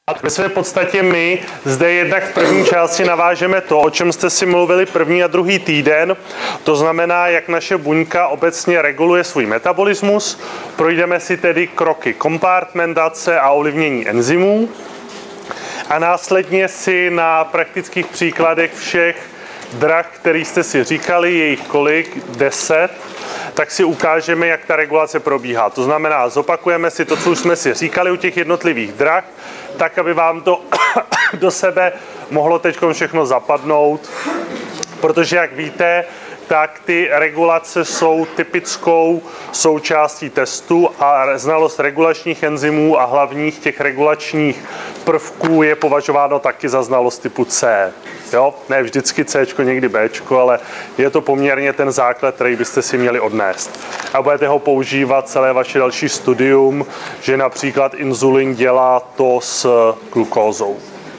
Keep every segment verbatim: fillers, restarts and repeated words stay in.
Ve své podstatě my zde jednak v první části navážeme to, o čem jste si mluvili první a druhý týden. To znamená, jak naše buňka obecně reguluje svůj metabolismus. Projdeme si tedy kroky kompartmentace a ovlivnění enzymů. A následně si na praktických příkladech všech drah, který jste si říkali, je jich kolik? deset, tak si ukážeme, jak ta regulace probíhá. To znamená, zopakujeme si to, co už jsme si říkali u těch jednotlivých drah, tak, aby vám to do sebe mohlo teď všechno zapadnout. Protože, jak víte, tak ty regulace jsou typickou součástí testu a znalost regulačních enzymů a hlavních těch regulačních prvků je považováno taky za znalost typu C. Jo? Ne vždycky C, někdy B, ale je to poměrně ten základ, který byste si měli odnést. A budete ho používat celé vaše další studium, že například inzulin dělá to s glukózou.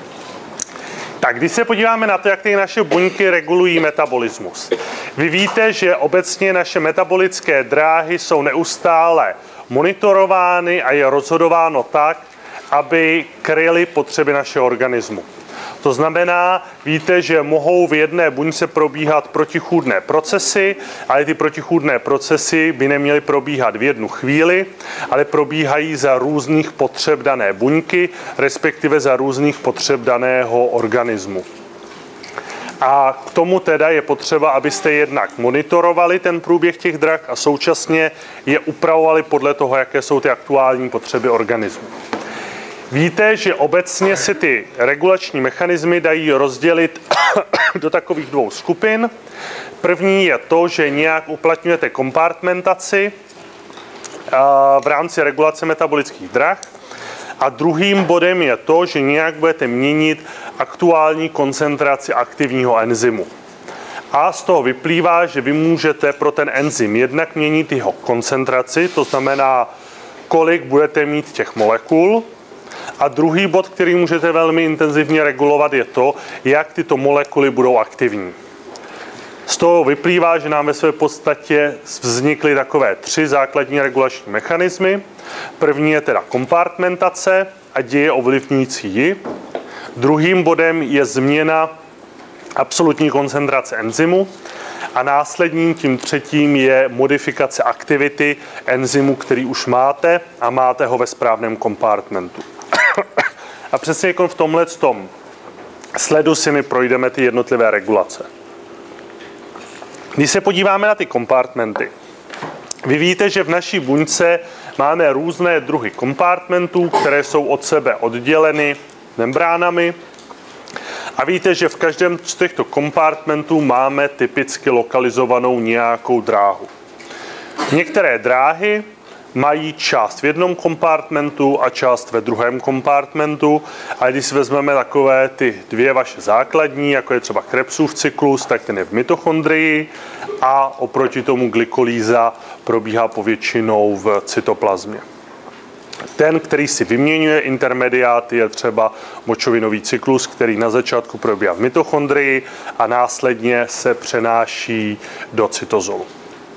Tak, když se podíváme na to, jak ty naše buňky regulují metabolismus. Vy víte, že obecně naše metabolické dráhy jsou neustále monitorovány a je rozhodováno tak, aby kryly potřeby našeho organismu. To znamená, víte, že mohou v jedné buňce probíhat protichůdné procesy, ale ty protichůdné procesy by neměly probíhat v jednu chvíli, ale probíhají za různých potřeb dané buňky, respektive za různých potřeb daného organismu. A k tomu teda je potřeba, abyste jednak monitorovali ten průběh těch drah a současně je upravovali podle toho, jaké jsou ty aktuální potřeby organismu. Víte, že obecně se ty regulační mechanismy dají rozdělit do takových dvou skupin. První je to, že nějak uplatňujete kompartmentaci v rámci regulace metabolických drah. A druhým bodem je to, že nějak budete měnit aktuální koncentraci aktivního enzymu. A z toho vyplývá, že vy můžete pro ten enzym jednak měnit jeho koncentraci, to znamená, kolik budete mít těch molekul. A druhý bod, který můžete velmi intenzivně regulovat, je to, jak tyto molekuly budou aktivní. Z toho vyplývá, že nám ve své podstatě vznikly takové tři základní regulační mechanismy. První je teda kompartmentace a děje ovlivňující ji. Druhým bodem je změna absolutní koncentrace enzymu. A následním, tím třetím, je modifikace aktivity enzymu, který už máte a máte ho ve správném kompartmentu. A přesně jako v tomhle tom sledu si my projdeme ty jednotlivé regulace. Když se podíváme na ty kompartmenty, vy víte, že v naší buňce máme různé druhy kompartmentů, které jsou od sebe odděleny membránami. A víte, že v každém z těchto kompartmentů máme typicky lokalizovanou nějakou dráhu. Některé dráhy mají část v jednom kompartmentu a část ve druhém kompartmentu. A když si vezmeme takové ty dvě vaše základní, jako je třeba Krebsův cyklus, tak ten je v mitochondrii a oproti tomu glykolýza probíhá povětšinou v cytoplazmě. Ten, který si vyměňuje intermediáty, je třeba močovinový cyklus, který na začátku probíhá v mitochondrii a následně se přenáší do cytozolu.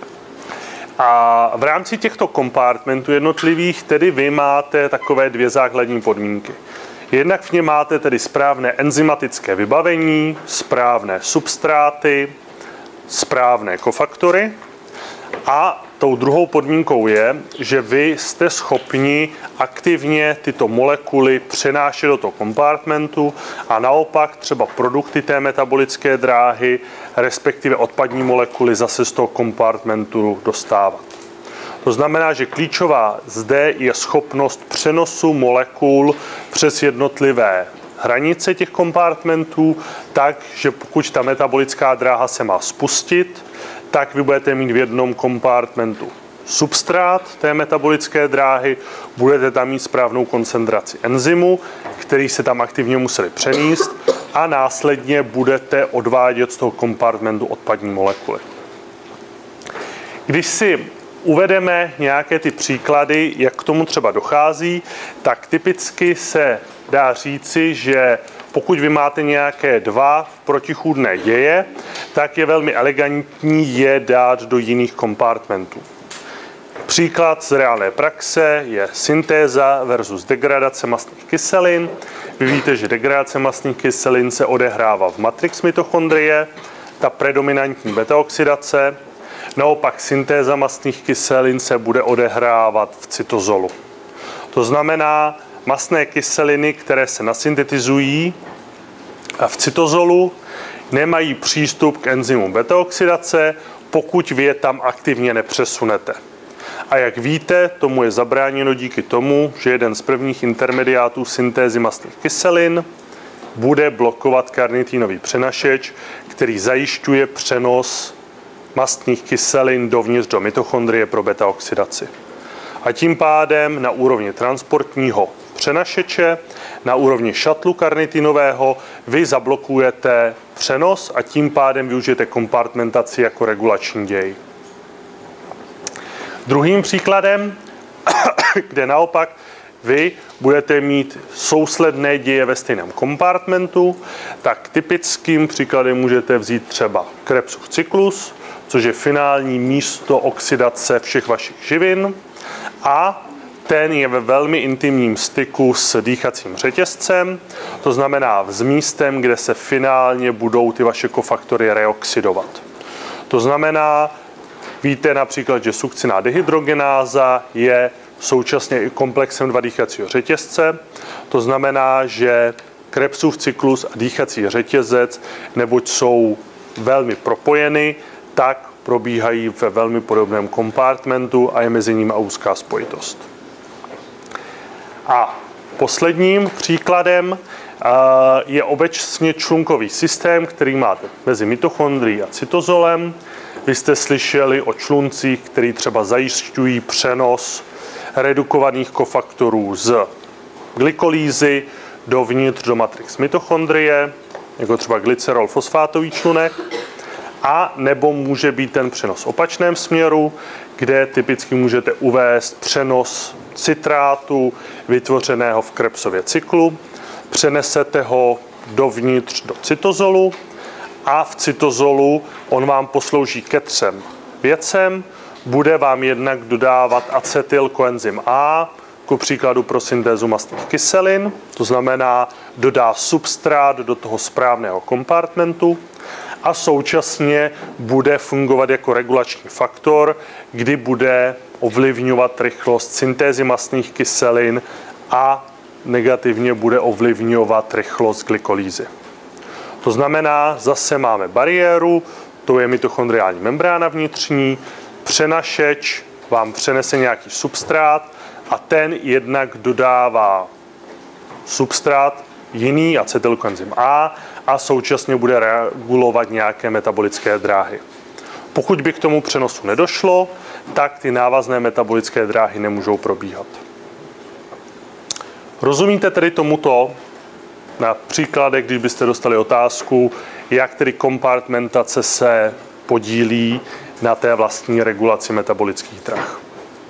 A v rámci těchto kompartmentů jednotlivých tedy vy máte takové dvě základní podmínky. Jednak v něm máte tedy správné enzymatické vybavení, správné substráty, správné kofaktory a tou druhou podmínkou je, že vy jste schopni aktivně tyto molekuly přenášet do toho kompartmentu a naopak třeba produkty té metabolické dráhy, respektive odpadní molekuly zase z toho kompartmentu dostávat. To znamená, že klíčová zde je schopnost přenosu molekul přes jednotlivé hranice těch kompartmentů, tak, že pokud ta metabolická dráha se má spustit, tak vy budete mít v jednom kompartmentu substrát té metabolické dráhy, budete tam mít správnou koncentraci enzymu, který se tam aktivně museli přenést a následně budete odvádět z toho kompartmentu odpadní molekuly. Když si uvedeme nějaké ty příklady, jak k tomu třeba dochází, tak typicky se dá říci, že pokud vy máte nějaké dva protichůdné děje, tak je velmi elegantní je dát do jiných kompartmentů. Příklad z reálné praxe je syntéza versus degradace mastných kyselin. Vy víte, že degradace mastných kyselin se odehrává v matrix mitochondrie, ta predominantní beta-oxidace. Naopak syntéza mastných kyselin se bude odehrávat v cytozolu. To znamená, mastné kyseliny, které se nasyntetizují v cytozolu, nemají přístup k enzymu beta-oxidace, pokud vy je tam aktivně nepřesunete. A jak víte, tomu je zabráněno díky tomu, že jeden z prvních intermediátů syntézy mastných kyselin bude blokovat karnitínový přenašeč, který zajišťuje přenos mastných kyselin dovnitř do mitochondrie pro beta-oxidaci. A tím pádem na úrovni transportního přenašeče, na úrovni šatlu karnitinového vy zablokujete přenos a tím pádem využijete kompartmentaci jako regulační děj. Druhým příkladem, kde naopak vy budete mít sousledné děje ve stejném kompartmentu, tak typickým příkladem můžete vzít třeba Krebsův cyklus, což je finální místo oxidace všech vašich živin, a ten je ve velmi intimním styku s dýchacím řetězcem, to znamená s místem, kde se finálně budou ty vaše kofaktory reoxidovat. To znamená, víte například, že sukciná dehydrogenáza je současně i komplexem dva dýchacího řetězce. To znamená, že Krebsův cyklus a dýchací řetězec, neboť jsou velmi propojeny, tak probíhají ve velmi podobném kompartmentu a je mezi nimi úzká spojitost. A posledním příkladem je obecně člunkový systém, který máte mezi mitochondrií a cytozolem. Vy jste slyšeli o čluncích, který třeba zajišťují přenos redukovaných kofaktorů z glykolýzy dovnitř do matrix mitochondrie, jako třeba glycerol fosfátový člunek, a nebo může být ten přenos v opačném směru, kde typicky můžete uvést přenos citrátu vytvořeného v Krebsově cyklu, přenesete ho dovnitř do cytozolu a v cytozolu on vám poslouží ke třem věcem. Bude vám jednak dodávat acetylkoenzym A, ku příkladu pro syntézu mastných kyselin, to znamená dodá substrát do toho správného kompartmentu, a současně bude fungovat jako regulační faktor, kdy bude ovlivňovat rychlost syntézy mastných kyselin a negativně bude ovlivňovat rychlost glykolýzy. To znamená, zase máme bariéru, to je mitochondriální membrána vnitřní, přenašeč vám přenese nějaký substrát a ten jednak dodává substrát jiný, acetylkoenzym A, a současně bude regulovat nějaké metabolické dráhy. Pokud by k tomu přenosu nedošlo, tak ty návazné metabolické dráhy nemůžou probíhat. Rozumíte tedy tomuto? Na příkladech, když byste dostali otázku, jak tedy kompartmentace se podílí na té vlastní regulaci metabolických drah.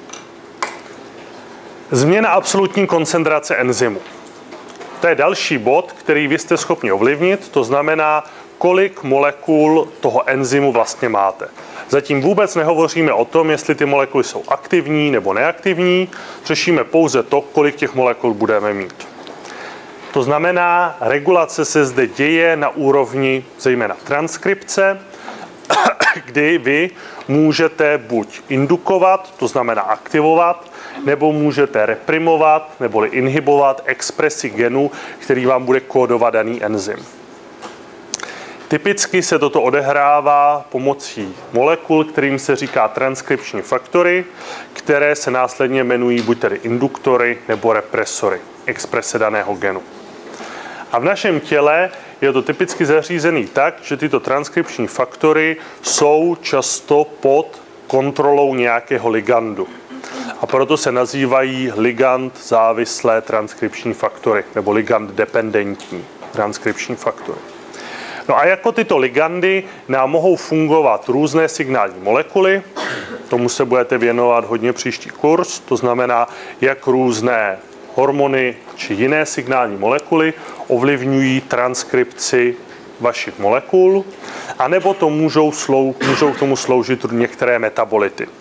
Změna absolutní koncentrace enzymu. To je další bod, který vy jste schopni ovlivnit, to znamená, kolik molekul toho enzymu vlastně máte. Zatím vůbec nehovoříme o tom, jestli ty molekuly jsou aktivní nebo neaktivní, řešíme pouze to, kolik těch molekul budeme mít. To znamená, regulace se zde děje na úrovni zejména transkripce, kdy vy můžete buď indukovat, to znamená aktivovat, nebo můžete reprimovat, neboli inhibovat expresi genu, který vám bude kódovat daný enzym. Typicky se toto odehrává pomocí molekul, kterým se říká transkripční faktory, které se následně jmenují buď tedy induktory nebo represory exprese daného genu. A v našem těle je to typicky zařízený tak, že tyto transkripční faktory jsou často pod kontrolou nějakého ligandu. A proto se nazývají ligand závislé transkripční faktory nebo ligand dependentní transkripční faktory. No a jako tyto ligandy nám mohou fungovat různé signální molekuly, tomu se budete věnovat hodně příští kurz, to znamená, jak různé hormony či jiné signální molekuly ovlivňují transkripci vašich molekul, anebo to můžou, slou, můžou k tomu sloužit některé metabolity.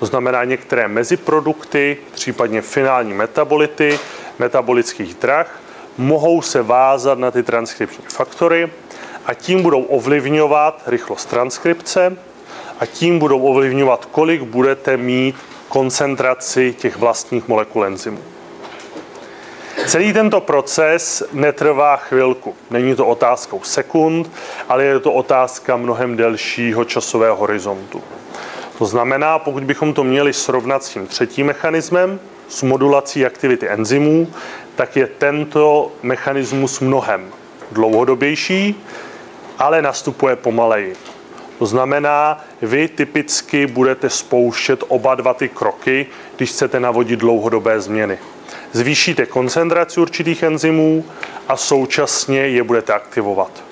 To znamená některé meziprodukty, případně finální metabolity metabolických drah, mohou se vázat na ty transkripční faktory a tím budou ovlivňovat rychlost transkripce a tím budou ovlivňovat, kolik budete mít koncentraci těch vlastních molekul enzymů. Celý tento proces netrvá chvilku. Není to otázkou sekund, ale je to otázka mnohem delšího časového horizontu. To znamená, pokud bychom to měli srovnat s tím třetím mechanismem, s modulací aktivity enzymů, tak je tento mechanismus mnohem dlouhodobější, ale nastupuje pomaleji. To znamená, vy typicky budete spouštět oba dva ty kroky, když chcete navodit dlouhodobé změny. Zvýšíte koncentraci určitých enzymů a současně je budete aktivovat.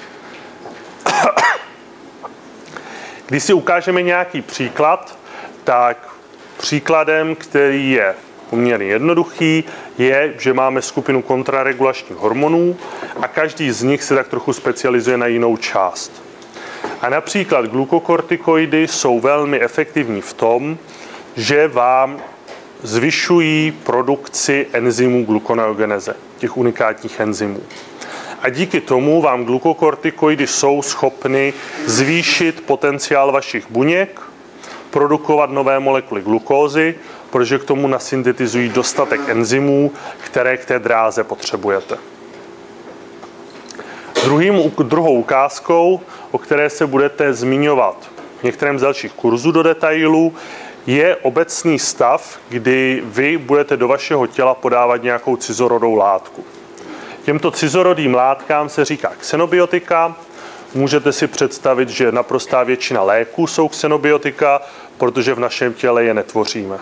Když si ukážeme nějaký příklad, tak příkladem, který je poměrně jednoduchý, je, že máme skupinu kontraregulačních hormonů a každý z nich se tak trochu specializuje na jinou část. A například glukokortikoidy jsou velmi efektivní v tom, že vám zvyšují produkci enzymů glukoneogeneze, těch unikátních enzymů. A díky tomu vám glukokortikoidy jsou schopny zvýšit potenciál vašich buněk, produkovat nové molekuly glukózy, protože k tomu nasyntetizují dostatek enzymů, které k té dráze potřebujete. Druhým, druhou ukázkou, o které se budete zmiňovat v některém z dalších kurzů do detailu, je obecný stav, kdy vy budete do vašeho těla podávat nějakou cizorodou látku. Těmto cizorodým látkám se říká xenobiotika. Můžete si představit, že naprostá většina léků jsou xenobiotika, protože v našem těle je netvoříme.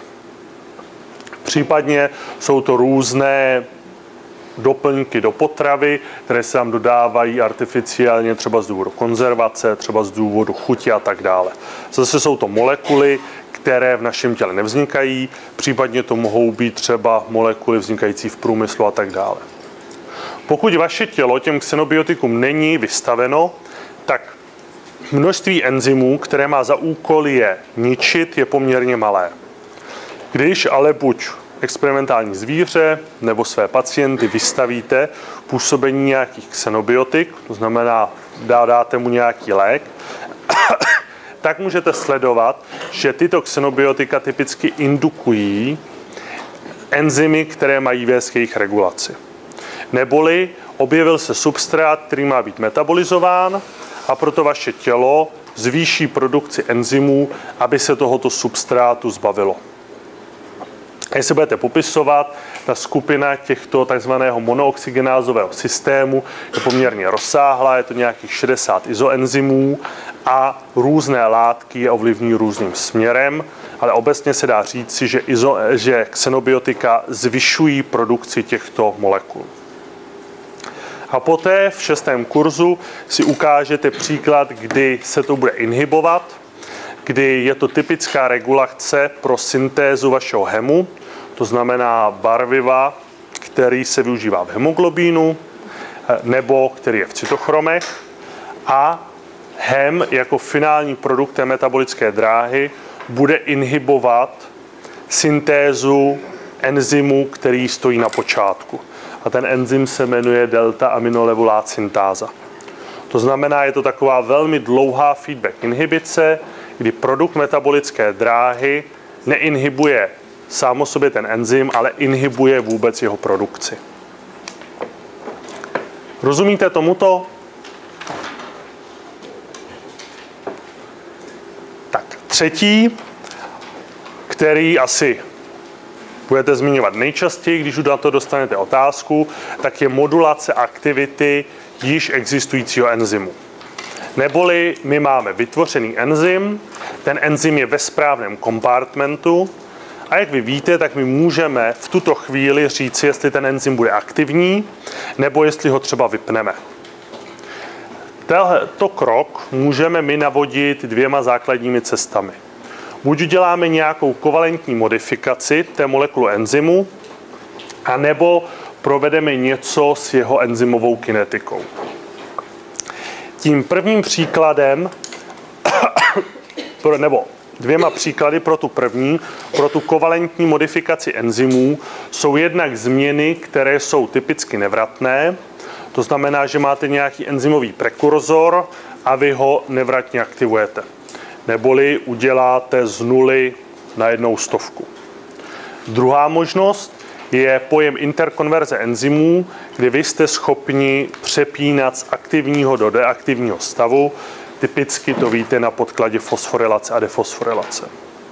Případně jsou to různé doplňky do potravy, které se tam dodávají artificiálně, třeba z důvodu konzervace, třeba z důvodu chuti a tak dále. Zase jsou to molekuly, které v našem těle nevznikají, případně to mohou být třeba molekuly vznikající v průmyslu a tak dále. Pokud vaše tělo těm xenobiotikům není vystaveno, tak množství enzymů, které má za úkol je ničit, je poměrně malé. Když ale buď experimentální zvíře nebo své pacienty vystavíte působení nějakých xenobiotik, to znamená dáte mu nějaký lék, tak můžete sledovat, že tyto xenobiotika typicky indukují enzymy, které mají vést k jejich regulaci. Neboli objevil se substrát, který má být metabolizován a proto vaše tělo zvýší produkci enzymů, aby se tohoto substrátu zbavilo. Jestli budete popisovat, ta skupina těchto takzvaného monooxygenázového systému je poměrně rozsáhlá, je to nějakých šedesát izoenzymů a různé látky je ovlivní různým směrem, ale obecně se dá říci, že, izo, že xenobiotika zvyšují produkci těchto molekul. A poté v šestém kurzu si ukážete příklad, kdy se to bude inhibovat, kdy je to typická regulace pro syntézu vašeho hemu, to znamená barviva, který se využívá v hemoglobínu nebo který je v cytochromech a hem jako finální produkt té metabolické dráhy bude inhibovat syntézu enzymu, který stojí na počátku. A ten enzym se jmenuje delta-aminolevulát syntáza. To znamená, je to taková velmi dlouhá feedback inhibice, kdy produkt metabolické dráhy neinhibuje sám o sobě ten enzym, ale inhibuje vůbec jeho produkci. Rozumíte tomuto? Tak, třetí, který asi budete zmiňovat nejčastěji, když už na to dostanete otázku, tak je modulace aktivity již existujícího enzymu. Neboli my máme vytvořený enzym, ten enzym je ve správném kompartmentu a jak vy víte, tak my můžeme v tuto chvíli říct, jestli ten enzym bude aktivní, nebo jestli ho třeba vypneme. Tento krok můžeme my navodit dvěma základními cestami. Buď uděláme nějakou kovalentní modifikaci té molekuly enzymu, anebo provedeme něco s jeho enzymovou kinetikou. Tím prvním příkladem, nebo dvěma příklady pro tu první, pro tu kovalentní modifikaci enzymů, jsou jednak změny, které jsou typicky nevratné. To znamená, že máte nějaký enzymový prekurzor a vy ho nevratně aktivujete. Neboli uděláte z nuly na jednou stovku. Druhá možnost je pojem interkonverze enzymů, kdy vy jste schopni přepínat z aktivního do deaktivního stavu. Typicky to víte na podkladě fosforylace a defosforylace.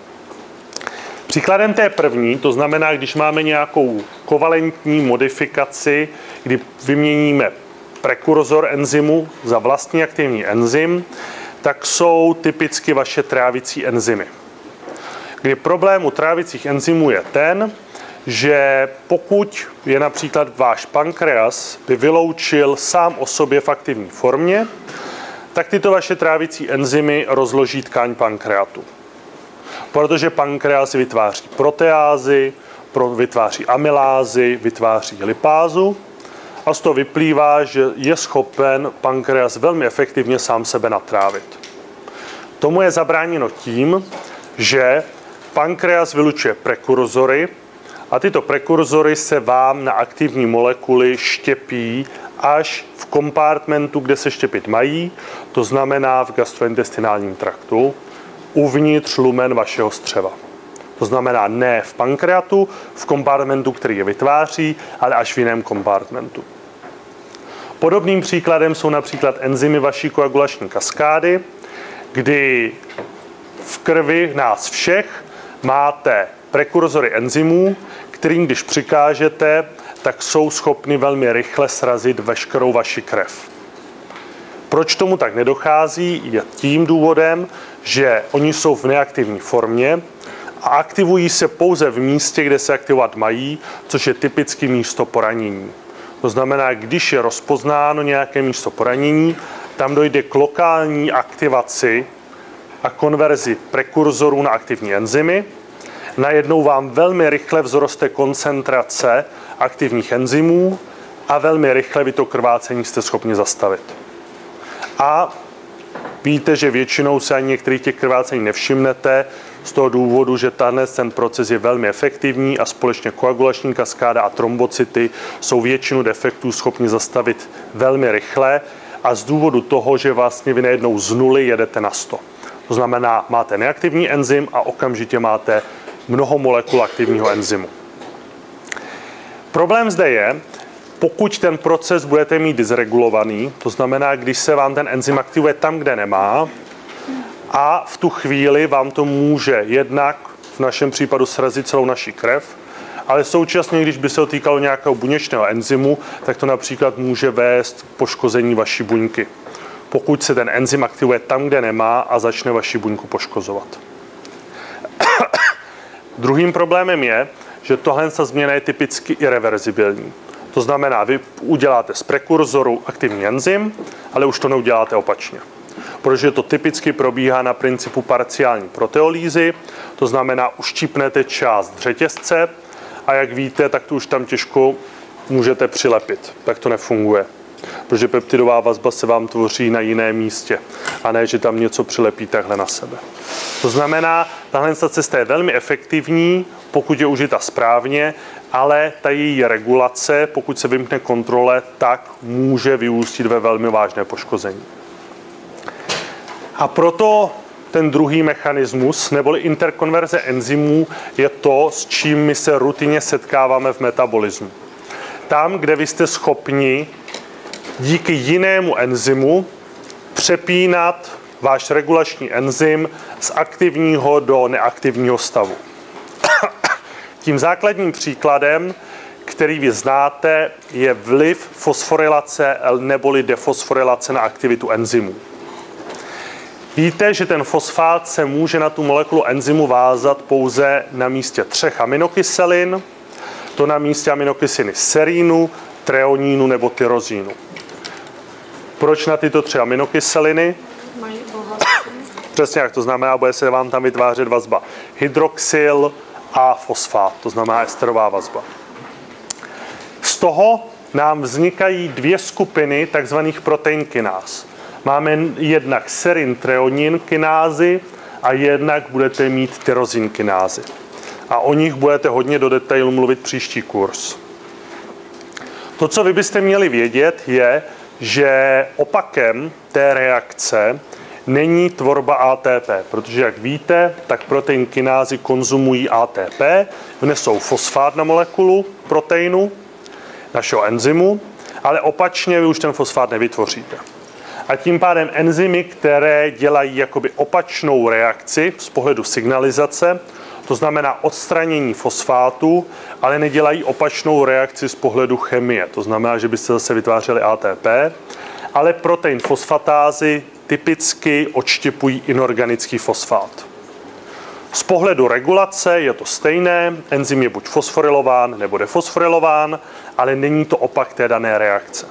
Příkladem té první, to znamená, když máme nějakou kovalentní modifikaci, kdy vyměníme prekurzor enzymu za vlastní aktivní enzym, tak jsou typicky vaše trávicí enzymy. Kdy problém u trávicích enzymů je ten, že pokud je například váš pankreas by vyloučil sám o sobě v aktivní formě, tak tyto vaše trávicí enzymy rozloží tkáň pankreatu. Protože pankreas vytváří proteázy, vytváří amylázy, vytváří lipázu a z toho vyplývá, že je schopen pankreas velmi efektivně sám sebe natrávit. Tomu je zabráněno tím, že pankreas vylučuje prekurzory a tyto prekurzory se vám na aktivní molekuly štěpí až v kompartmentu, kde se štěpit mají, to znamená v gastrointestinálním traktu, uvnitř lumen vašeho střeva. To znamená ne v pankreatu, v kompartmentu, který je vytváří, ale až v jiném kompartmentu. Podobným příkladem jsou například enzymy vaší koagulační kaskády, kdy v krvi nás všech máte prekurzory enzymů, kterým když přikážete, tak jsou schopny velmi rychle srazit veškerou vaši krev. Proč tomu tak nedochází, je tím důvodem, že oni jsou v neaktivní formě a aktivují se pouze v místě, kde se aktivovat mají, což je typicky místo poranění. To znamená, když je rozpoznáno nějaké místo poranění, tam dojde k lokální aktivaci a konverzi prekurzorů na aktivní enzymy. Najednou vám velmi rychle vzroste koncentrace aktivních enzymů a velmi rychle vy to krvácení jste schopni zastavit. A víte, že většinou se ani některých těch krvácení nevšimnete z toho důvodu, že tenhle ten proces je velmi efektivní a společně koagulační kaskáda a trombocyty jsou většinu defektů schopni zastavit velmi rychle a z důvodu toho, že vlastně vy najednou z nuly jedete na sto. To znamená, máte neaktivní enzym a okamžitě máte mnoho molekul aktivního enzymu. Problém zde je, pokud ten proces budete mít dysregulovaný, to znamená, když se vám ten enzym aktivuje tam, kde nemá, a v tu chvíli vám to může jednak v našem případu srazit celou naši krev, ale současně, když by se to týkalo nějakého buněčného enzymu, tak to například může vést k poškození vaší buňky. Pokud se ten enzym aktivuje tam, kde nemá a začne vaši buňku poškozovat. Druhým problémem je, že tohle změna je typicky irreverzibilní. To znamená, vy uděláte z prekurzoru aktivní enzym, ale už to neuděláte opačně. Protože to typicky probíhá na principu parciální proteolýzy, to znamená, uštípnete část řetězce a jak víte, tak to už tam těžko můžete přilepit. Tak to nefunguje. Protože peptidová vazba se vám tvoří na jiném místě a ne, že tam něco přilepí takhle na sebe. To znamená, tahle cesta je velmi efektivní, pokud je užita správně, ale ta její regulace, pokud se vymkne kontrole, tak může vyústit ve velmi vážné poškození. A proto ten druhý mechanismus, neboli interkonverze enzymů, je to, s čím my se rutině setkáváme v metabolismu. Tam, kde vy jste schopni díky jinému enzymu přepínat váš regulační enzym z aktivního do neaktivního stavu. Tím základním příkladem, který vy znáte, je vliv fosforylace neboli defosforylace na aktivitu enzymů. Víte, že ten fosfát se může na tu molekulu enzymu vázat pouze na místě třech aminokyselin, to na místě aminokyseliny serínu, treonínu nebo tyrozínu. Proč na tyto tři aminokyseliny? Přesně jak to znamená, bude se vám tam vytvářet vazba hydroxyl a fosfát, to znamená esterová vazba. Z toho nám vznikají dvě skupiny takzvaných proteinkináz. Máme jednak serin treonin kinázy a jednak budete mít tyrozin kinázy. A o nich budete hodně do detailu mluvit příští kurz. To, co vy byste měli vědět, je, že opakem té reakce není tvorba A T P, protože jak víte, tak protein kinázy konzumují A T P, vnesou fosfát na molekulu proteinu, našeho enzymu, ale opačně vy už ten fosfát nevytvoříte. A tím pádem enzymy, které dělají jakoby opačnou reakci z pohledu signalizace, to znamená odstranění fosfátu, ale nedělají opačnou reakci z pohledu chemie. To znamená, že byste zase vytvářeli A T P, ale protein fosfatázy typicky odštěpují inorganický fosfát. Z pohledu regulace je to stejné, enzym je buď fosforilován nebo defosforilován, ale není to opak té dané reakce.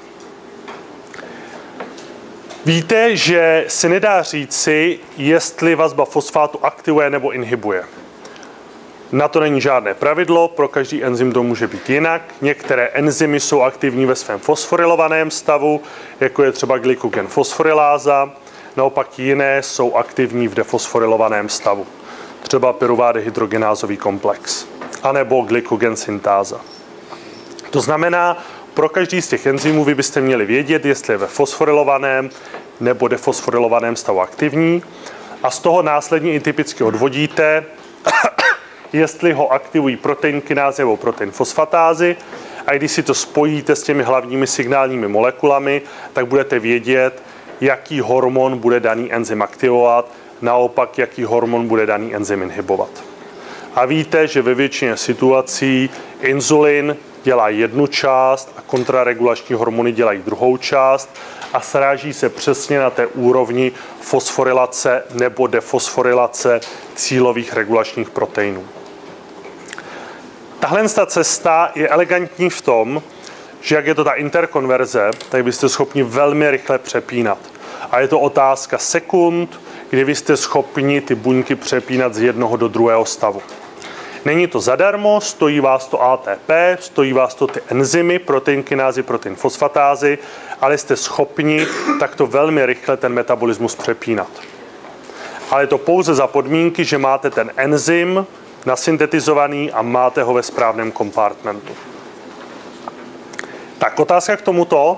Víte, že se nedá říci, jestli vazba fosfátu aktivuje nebo inhibuje. Na to není žádné pravidlo, pro každý enzym to může být jinak. Některé enzymy jsou aktivní ve svém fosforilovaném stavu, jako je třeba glykogen fosforiláza, naopak jiné jsou aktivní v defosforilovaném stavu, třeba pyruvády hydrogenázový komplex, anebo glykogen syntáza. To znamená, pro každý z těch enzymů vy byste měli vědět, jestli je ve fosforilovaném nebo defosforilovaném stavu aktivní, a z toho následně i typicky odvodíte, jestli ho aktivují protein kinázy nebo protein fosfatázy, a když si to spojíte s těmi hlavními signálními molekulami, tak budete vědět, jaký hormon bude daný enzym aktivovat, naopak jaký hormon bude daný enzym inhibovat. A víte, že ve většině situací inzulin dělá jednu část a kontraregulační hormony dělají druhou část a sráží se přesně na té úrovni fosforilace nebo defosforilace cílových regulačních proteinů. Tahle cesta je elegantní v tom, že jak je to ta interkonverze, tak byste schopni velmi rychle přepínat. A je to otázka sekund, kdy vy jste schopni ty buňky přepínat z jednoho do druhého stavu. Není to zadarmo, stojí vás to A T P, stojí vás to ty enzymy, protein kinázy, protein fosfatázy, ale jste schopni takto velmi rychle ten metabolismus přepínat. Ale je to pouze za podmínky, že máte ten enzym nasyntetizovaný a máte ho ve správném kompartmentu. Tak, otázka k tomuto.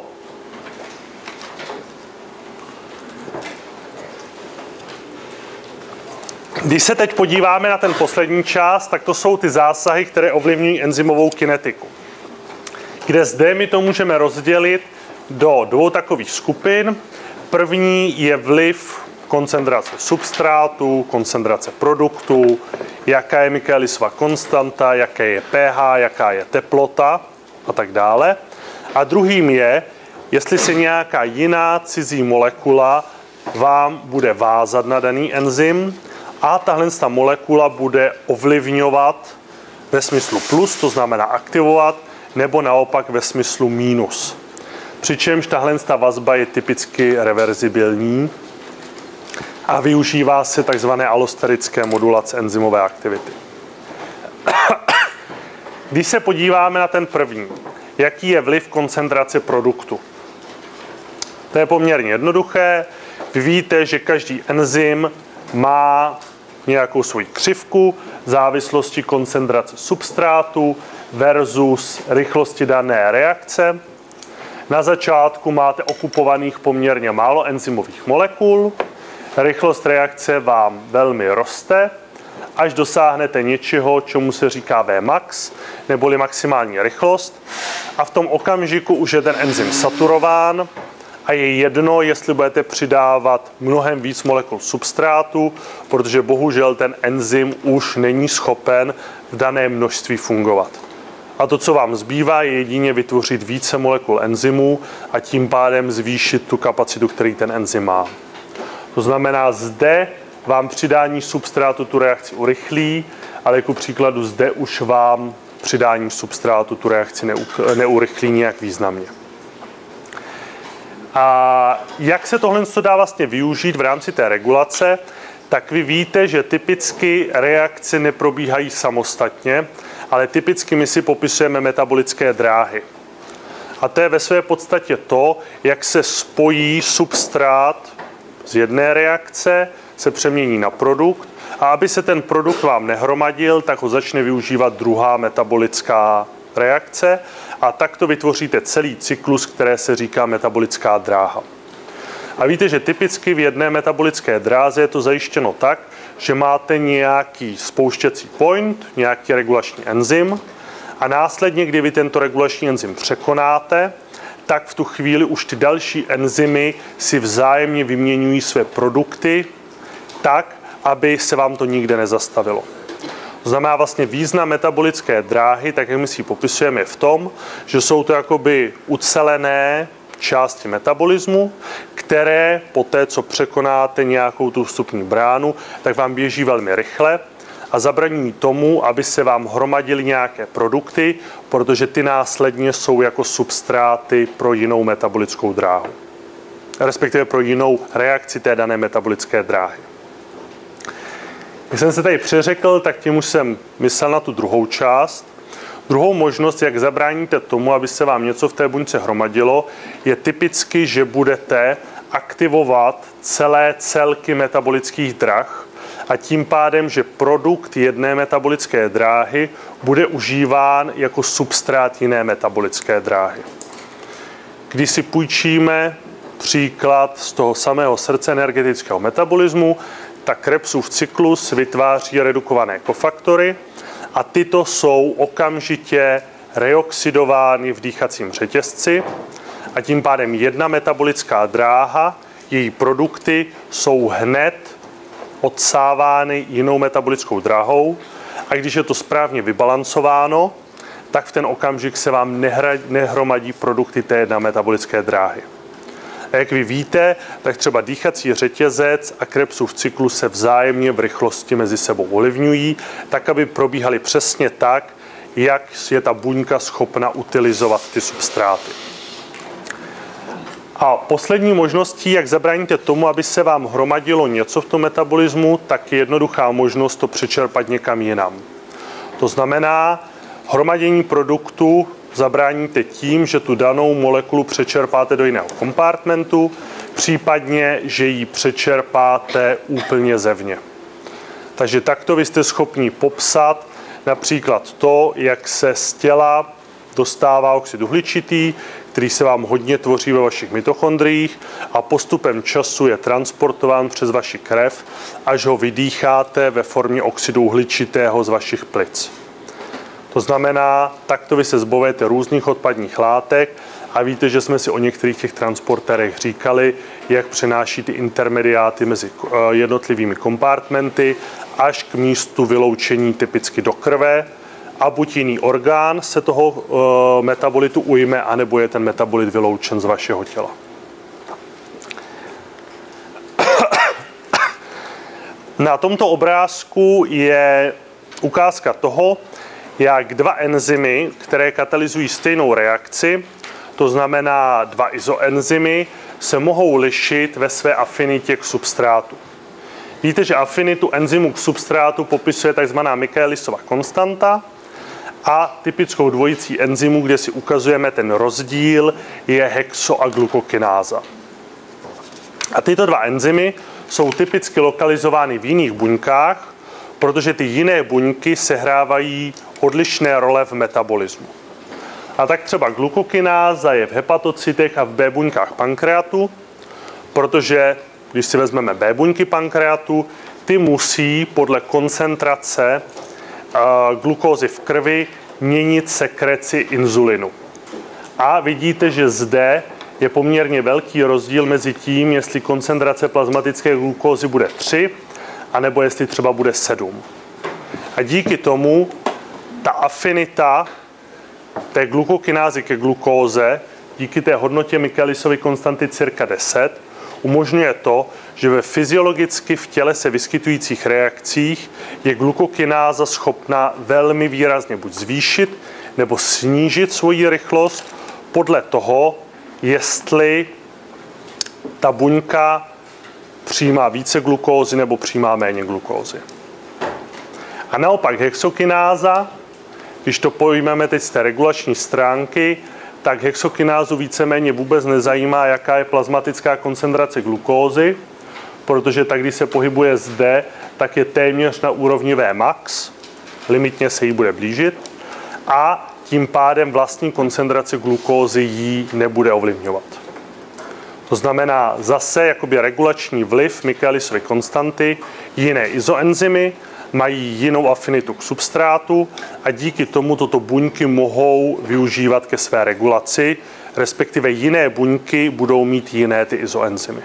Když se teď podíváme na ten poslední část, tak to jsou ty zásahy, které ovlivňují enzymovou kinetiku. Kde zde my to můžeme rozdělit do dvou takových skupin. První je vliv koncentrace substrátu, koncentrace produktů, jaká je Michaelisova konstanta, jaké je pH, jaká je teplota a tak dále. A druhým je, jestli se nějaká jiná cizí molekula vám bude vázat na daný enzym a tahle ta molekula bude ovlivňovat ve smyslu plus, to znamená aktivovat, nebo naopak ve smyslu mínus. Přičemž tahle ta vazba je typicky reverzibilní a využívá se tzv. Allosterické modulace enzymové aktivity. Když se podíváme na ten první, jaký je vliv koncentrace produktu? To je poměrně jednoduché. Vy víte, že každý enzym má nějakou svoji křivku závislosti koncentrace substrátu versus rychlosti dané reakce. Na začátku máte okupovaných poměrně málo enzymových molekul, rychlost reakce vám velmi roste, až dosáhnete něčeho, čemu se říká Vmax, neboli maximální rychlost, a v tom okamžiku už je ten enzym saturován a je jedno, jestli budete přidávat mnohem víc molekul substrátu, protože bohužel ten enzym už není schopen v daném množství fungovat. A to, co vám zbývá, je jedině vytvořit více molekul enzymů a tím pádem zvýšit tu kapacitu, který ten enzym má. To znamená, zde vám přidání substrátu tu reakci urychlí, ale jako příkladu zde už vám přidání substrátu tu reakci neurychlí nějak významně. A jak se tohle dá vlastně využít v rámci té regulace, tak vy víte, že typicky reakce neprobíhají samostatně, ale typicky my si popisujeme metabolické dráhy. A to je ve své podstatě to, jak se spojí substrát z jedné reakce se přemění na produkt a aby se ten produkt vám nehromadil, tak ho začne využívat druhá metabolická reakce a takto vytvoříte celý cyklus, které se říká metabolická dráha. A víte, že typicky v jedné metabolické dráze je to zajištěno tak, že máte nějaký spouštěcí point, nějaký regulační enzym a následně, kdy vy tento regulační enzym překonáte, tak v tu chvíli už ty další enzymy si vzájemně vyměňují své produkty tak, aby se vám to nikde nezastavilo. To znamená vlastně význam metabolické dráhy, tak jak my si ji popisujeme, je v tom, že jsou to jakoby ucelené části metabolismu, které po té, co překonáte nějakou tu vstupní bránu, tak vám běží velmi rychle a zabraňují tomu, aby se vám hromadily nějaké produkty, protože ty následně jsou jako substráty pro jinou metabolickou dráhu. Respektive pro jinou reakci té dané metabolické dráhy. Když jsem se tady přeřekl, tak tím už jsem myslel na tu druhou část. Druhou možnost, jak zabráníte tomu, aby se vám něco v té buňce hromadilo, je typicky, že budete aktivovat celé celky metabolických drah a tím pádem, že produkt jedné metabolické dráhy bude užíván jako substrát jiné metabolické dráhy. Když si půjčíme příklad z toho samého srdce energetického metabolismu, tak Krebsův cyklus vytváří redukované kofaktory a tyto jsou okamžitě reoxidovány v dýchacím řetězci a tím pádem jedna metabolická dráha, její produkty jsou hned odsávány jinou metabolickou dráhou a když je to správně vybalancováno, tak v ten okamžik se vám nehra, nehromadí produkty té jedné metabolické dráhy. A jak vy víte, tak třeba dýchací řetězec a Krebsův cyklus se vzájemně v rychlosti mezi sebou ovlivňují, tak aby probíhaly přesně tak, jak je ta buňka schopna utilizovat ty substráty. A poslední možností, jak zabráníte tomu, aby se vám hromadilo něco v tom metabolismu, tak je jednoduchá možnost to přečerpat někam jinam. To znamená, hromadění produktu zabráníte tím, že tu danou molekulu přečerpáte do jiného kompartmentu, případně, že ji přečerpáte úplně zevně. Takže takto vy jste schopni popsat například to, jak se z těla dostává oxid uhličitý, který se vám hodně tvoří ve vašich mitochondriích a postupem času je transportován přes vaši krev, až ho vydýcháte ve formě oxidu uhličitého z vašich plic. To znamená, takto vy se zbavujete různých odpadních látek a víte, že jsme si o některých těch transportérech říkali, jak přenáší ty intermediáty mezi jednotlivými kompartmenty až k místu vyloučení typicky do krve a buď jiný orgán se toho uh, metabolitu ujme, anebo je ten metabolit vyloučen z vašeho těla. Na tomto obrázku je ukázka toho, jak dva enzymy, které katalyzují stejnou reakci, to znamená dva izoenzymy, se mohou lišit ve své afinitě k substrátu. Víte, že afinitu enzymu k substrátu popisuje tzv. Michaelisova konstanta a typickou dvojicí enzymů, kde si ukazujeme ten rozdíl, je hexo- a glukokináza. A tyto dva enzymy jsou typicky lokalizovány v jiných buňkách, protože ty jiné buňky sehrávají odlišné role v metabolismu. A tak třeba glukokináza je v hepatocytech a v B buňkách pankreatu, protože když si vezmeme B buňky pankreatu, ty musí podle koncentrace uh, glukózy v krvi měnit sekreci inzulinu. A vidíte, že zde je poměrně velký rozdíl mezi tím, jestli koncentrace plazmatické glukózy bude tři, anebo jestli třeba bude sedm. A díky tomu ta afinita té glukokinázy ke glukóze, díky té hodnotě Michaelisovy konstanty cirka deset, umožňuje to, že ve fyziologicky v těle se vyskytujících reakcích je glukokináza schopna velmi výrazně buď zvýšit nebo snížit svoji rychlost podle toho, jestli ta buňka přijímá více glukózy nebo přijímá méně glukózy. A naopak hexokináza, když to pojmeme teď z té regulační stránky, tak hexokinázu víceméně vůbec nezajímá, jaká je plazmatická koncentrace glukózy, protože tak, když se pohybuje zde, tak je téměř na úrovni Vmax, limitně se jí bude blížit a tím pádem vlastní koncentrace glukózy jí nebude ovlivňovat. To znamená zase jakoby regulační vliv Michaelisovy konstanty, jiné izoenzymy, mají jinou afinitu k substrátu a díky tomu toto buňky mohou využívat ke své regulaci, respektive jiné buňky budou mít jiné ty izoenzymy.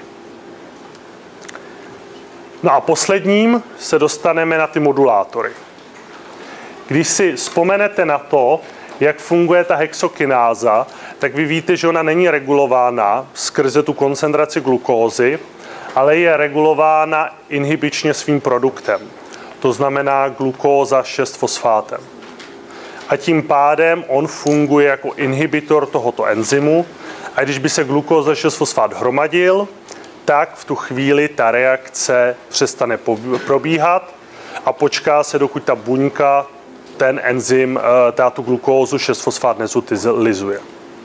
No a posledním se dostaneme na ty modulátory. Když si vzpomenete na to, jak funguje ta hexokináza, tak vy víte, že ona není regulována skrze tu koncentraci glukózy, ale je regulována inhibičně svým produktem. To znamená glukóza šest fosfátem. A tím pádem on funguje jako inhibitor tohoto enzymu. A když by se glukóza šest fosfát hromadil, tak v tu chvíli ta reakce přestane probíhat a počká se, dokud ta buňka ten enzym, tu glukózu šest fosfát nezutilizuje.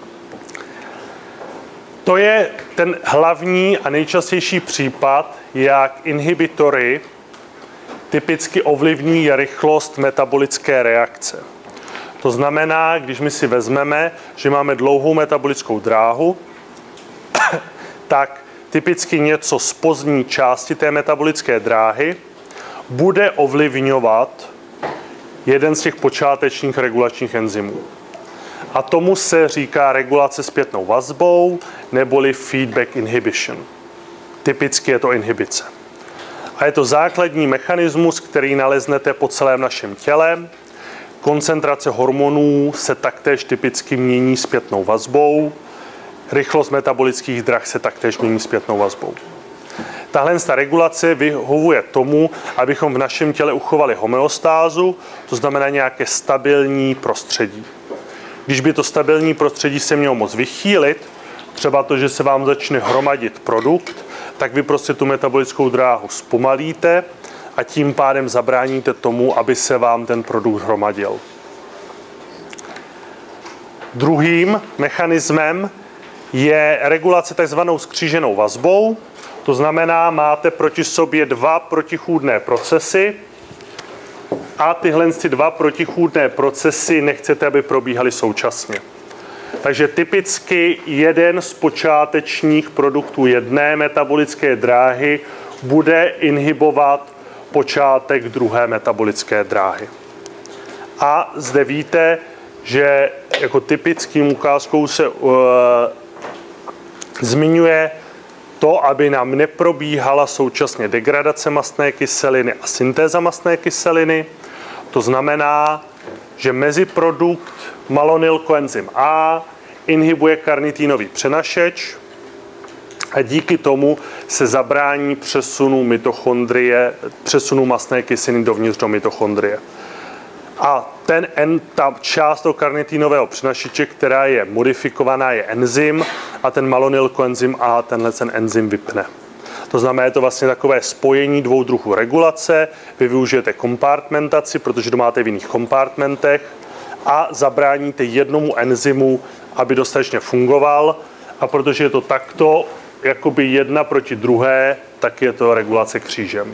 To je ten hlavní a nejčastější případ, jak inhibitory typicky ovlivňují rychlost metabolické reakce. To znamená, když my si vezmeme, že máme dlouhou metabolickou dráhu, tak typicky něco z pozdní části té metabolické dráhy bude ovlivňovat jeden z těch počátečních regulačních enzymů. A tomu se říká regulace zpětnou vazbou neboli feedback inhibition. Typicky je to inhibice. A je to základní mechanismus, který naleznete po celém našem těle. Koncentrace hormonů se taktéž typicky mění zpětnou vazbou. Rychlost metabolických drah se taktéž mění zpětnou vazbou. Tahle regulace vyhovuje tomu, abychom v našem těle uchovali homeostázu, to znamená nějaké stabilní prostředí. Když by to stabilní prostředí se mělo moc vychýlit, třeba to, že se vám začne hromadit produkt, tak vy prostě tu metabolickou dráhu zpomalíte a tím pádem zabráníte tomu, aby se vám ten produkt hromadil. Druhým mechanismem je regulace takzvanou skříženou vazbou. To znamená, máte proti sobě dva protichůdné procesy a tyhle dva protichůdné procesy nechcete, aby probíhaly současně. Takže typicky jeden z počátečních produktů jedné metabolické dráhy bude inhibovat počátek druhé metabolické dráhy. A zde víte, že jako typickým ukázkou se uh, zmiňuje to, aby nám neprobíhala současně degradace mastné kyseliny a syntéza mastné kyseliny. To znamená, že meziprodukt malonylkoenzym A inhibuje karnitínový přenašeč a díky tomu se zabrání přesunu mitochondrie, přesunu mastné kyseliny dovnitř do mitochondrie. A ten, ta část toho karnitínového přenašeče, která je modifikovaná, je enzym a ten malonylkoenzym A tenhle ten enzym vypne. To znamená, je to vlastně takové spojení dvou druhů regulace. Vy využijete kompartmentaci, protože to máte v jiných kompartmentech a zabráníte jednomu enzymu, aby dostatečně fungoval. A protože je to takto, jakoby jedna proti druhé, tak je to regulace křížem.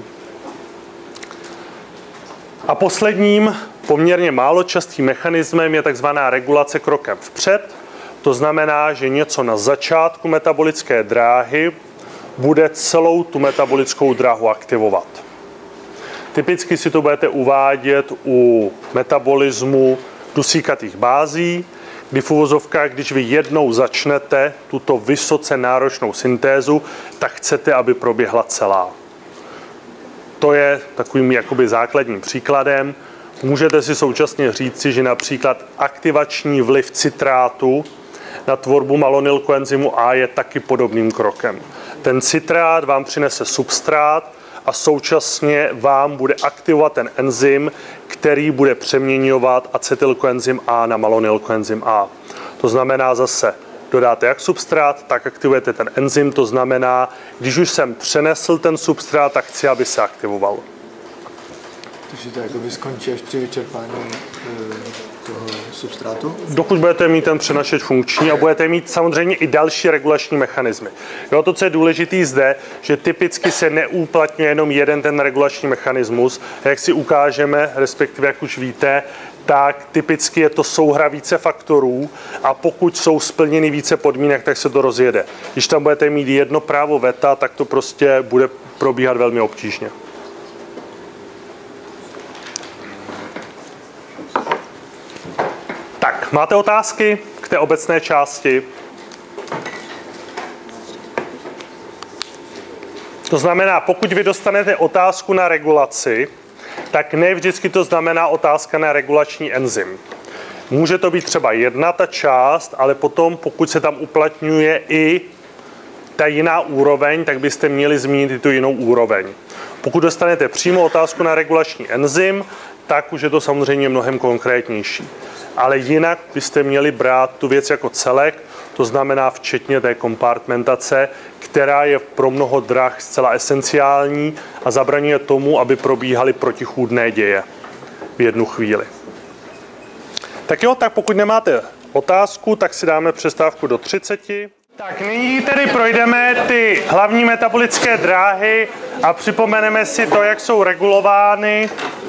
A posledním, poměrně málo častým mechanismem je takzvaná regulace krokem vpřed. To znamená, že něco na začátku metabolické dráhy bude celou tu metabolickou dráhu aktivovat. Typicky si to budete uvádět u metabolismu dusíkatých bází, kdy v uvozovkách, když vy jednou začnete tuto vysoce náročnou syntézu, tak chcete, aby proběhla celá. To je takovým jakoby základním příkladem. Můžete si současně říci, že například aktivační vliv citrátu na tvorbu malonylkoenzymu A je taky podobným krokem. Ten citrát vám přinese substrát a současně vám bude aktivovat ten enzym, který bude přeměňovat acetylkoenzym A na malonylkoenzym A. To znamená zase, dodáte jak substrát, tak aktivujete ten enzym, to znamená, když už jsem přenesl ten substrát, tak chci, aby se aktivoval. Takže to jakoby skončí až při vyčerpání toho substrátu? Dokud budete mít ten přenašeč funkční a budete mít samozřejmě i další regulační mechanismy. Jo, to, co je důležité zde, že typicky se neuplatňuje jenom jeden ten regulační mechanismus. Jak si ukážeme, respektive jak už víte, tak typicky je to souhra více faktorů a pokud jsou splněny více podmínek, tak se to rozjede. Když tam budete mít jedno právo veta, tak to prostě bude probíhat velmi obtížně. Tak, máte otázky k té obecné části? To znamená, pokud vy dostanete otázku na regulaci, tak ne vždycky to znamená otázka na regulační enzym. Může to být třeba jedna ta část, ale potom, pokud se tam uplatňuje i ta jiná úroveň, tak byste měli zmínit i tu jinou úroveň. Pokud dostanete přímo otázku na regulační enzym, tak už je to samozřejmě mnohem konkrétnější. Ale jinak byste měli brát tu věc jako celek, to znamená včetně té kompartmentace, která je pro mnoho drah zcela esenciální a zabraňuje tomu, aby probíhaly protichůdné děje v jednu chvíli. Tak jo, tak pokud nemáte otázku, tak si dáme přestávku do třiceti. Tak nyní tedy projdeme ty hlavní metabolické dráhy a připomeneme si to, jak jsou regulovány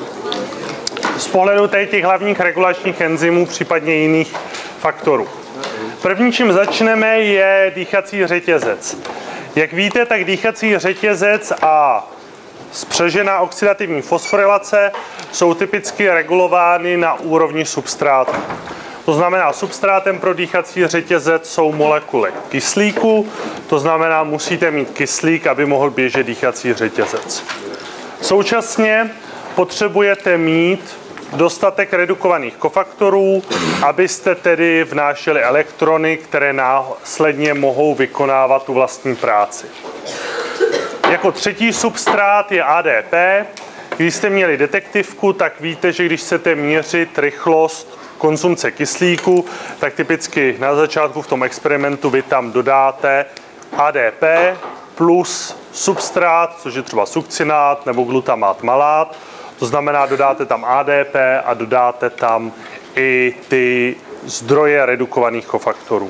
z pohledu těch hlavních regulačních enzymů, případně jiných faktorů. První, čím začneme, je dýchací řetězec. Jak víte, tak dýchací řetězec a spřežená oxidativní fosforilace jsou typicky regulovány na úrovni substrátu. To znamená, substrátem pro dýchací řetězec jsou molekuly kyslíku, to znamená, musíte mít kyslík, aby mohl běžet dýchací řetězec. Současně potřebujete mít dostatek redukovaných kofaktorů, abyste tedy vnášeli elektrony, které následně mohou vykonávat tu vlastní práci. Jako třetí substrát je A D P. Když jste měli detektivku, tak víte, že když chcete měřit rychlost konzumce kyslíku, tak typicky na začátku v tom experimentu vy tam dodáte A D P plus substrát, což je třeba sukcinát nebo glutamát malát. To znamená, dodáte tam A D P a dodáte tam i ty zdroje redukovaných kofaktorů.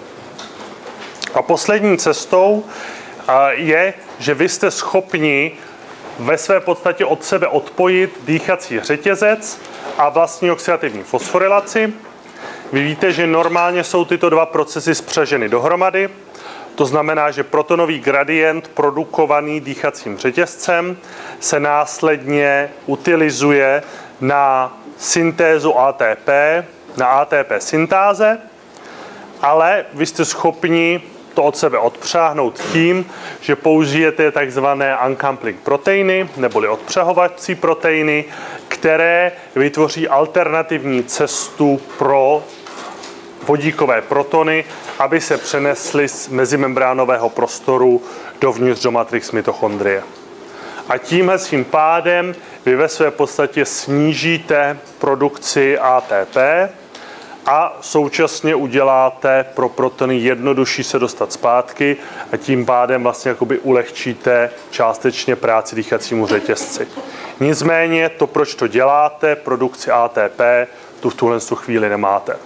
A poslední cestou je, že vy jste schopni ve své podstatě od sebe odpojit dýchací řetězec a vlastní oxidativní fosforilaci. Vy víte, že normálně jsou tyto dva procesy spřaženy dohromady. To znamená, že protonový gradient produkovaný dýchacím řetězcem se následně utilizuje na syntézu A T P, na A T P syntáze, ale vy jste schopni to od sebe odpřáhnout tím, že použijete takzvané uncoupling proteiny, neboli odpřahovací proteiny, které vytvoří alternativní cestu pro vodíkové protony, aby se přenesly z mezimembránového prostoru dovnitř do matrix mitochondrie. A tímhle svým pádem vy ve své podstatě snížíte produkci A T P a současně uděláte pro protony jednodušší se dostat zpátky a tím pádem vlastně jakoby ulehčíte částečně práci dýchacímu řetězci. Nicméně to, proč to děláte, produkci A T P, tu v tuhle chvíli nemáte.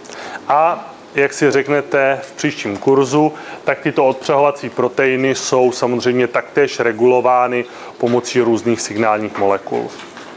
A jak si řeknete v příštím kurzu, tak tyto odpřahovací proteiny jsou samozřejmě taktéž regulovány pomocí různých signálních molekul.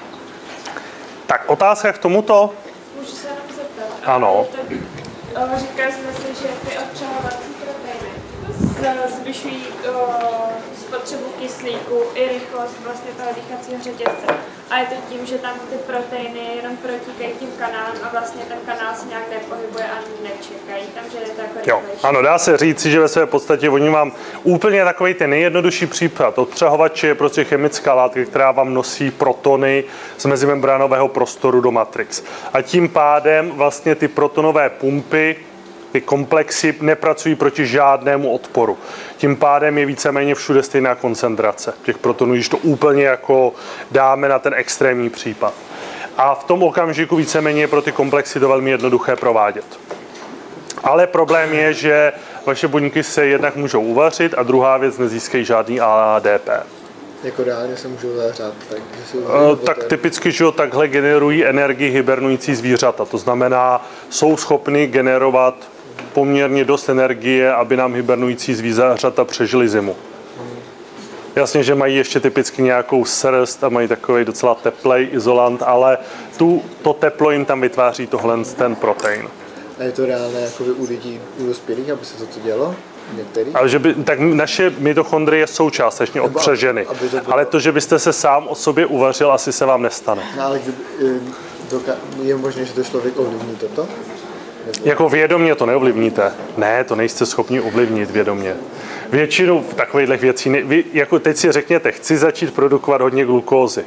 Tak otázka k tomuto? Můžu se jenom zeptat? Ano. Tak, říkali jsme si, že ty odpřahovací proteiny zvyšují spotřebu kyslíku i rychlost vlastně toho dýchacího řetězce. A je to tím, že tam ty proteiny jenom protíkají tím kanálem a vlastně ten kanál se nějak nepohybuje a nečekají tam, že je to jako rychlejší. Ano, dá se říct, že ve své podstatě oni vám úplně takový ten nejjednodušší případ. Odpřahovač je prostě chemická látka, která vám nosí protony z mezimembránového prostoru do matrix. A tím pádem vlastně ty protonové pumpy, ty komplexy nepracují proti žádnému odporu. Tím pádem je víceméně všude stejná koncentrace těch protonů, když to úplně jako dáme na ten extrémní případ. A v tom okamžiku víceméně je pro ty komplexy to velmi jednoduché provádět. Ale problém je, že vaše buňky se jednak můžou uvařit a druhá věc, nezískají žádný A D P. jako reálně se můžou zahřát? Tak, že si uh, tak typicky, že jo, takhle generují energii hibernující zvířata. To znamená, jsou schopny generovat poměrně dost energie, aby nám hibernující zvířata přežili zimu. Jasně, že mají ještě typicky nějakou srst a mají takový docela teplej izolant, ale tu, to teplo jim tam vytváří tohle ten protein. A je to reálné jako u lidí, u dospělých, aby se to dělo? Některý? Ale že by, tak naše mitochondrie jsou částečně odpřeženy, to bylo... ale to, že byste se sám o sobě uvařil, asi se vám nestane. No, ale je možné, že to člověk ovlivní toto? Nebo... Jako vědomě to neovlivníte. Ne, to nejste schopni ovlivnit vědomě. Většinu takovýchhle věcí, ne, vy jako teď si řekněte, chci začít produkovat hodně glukózy.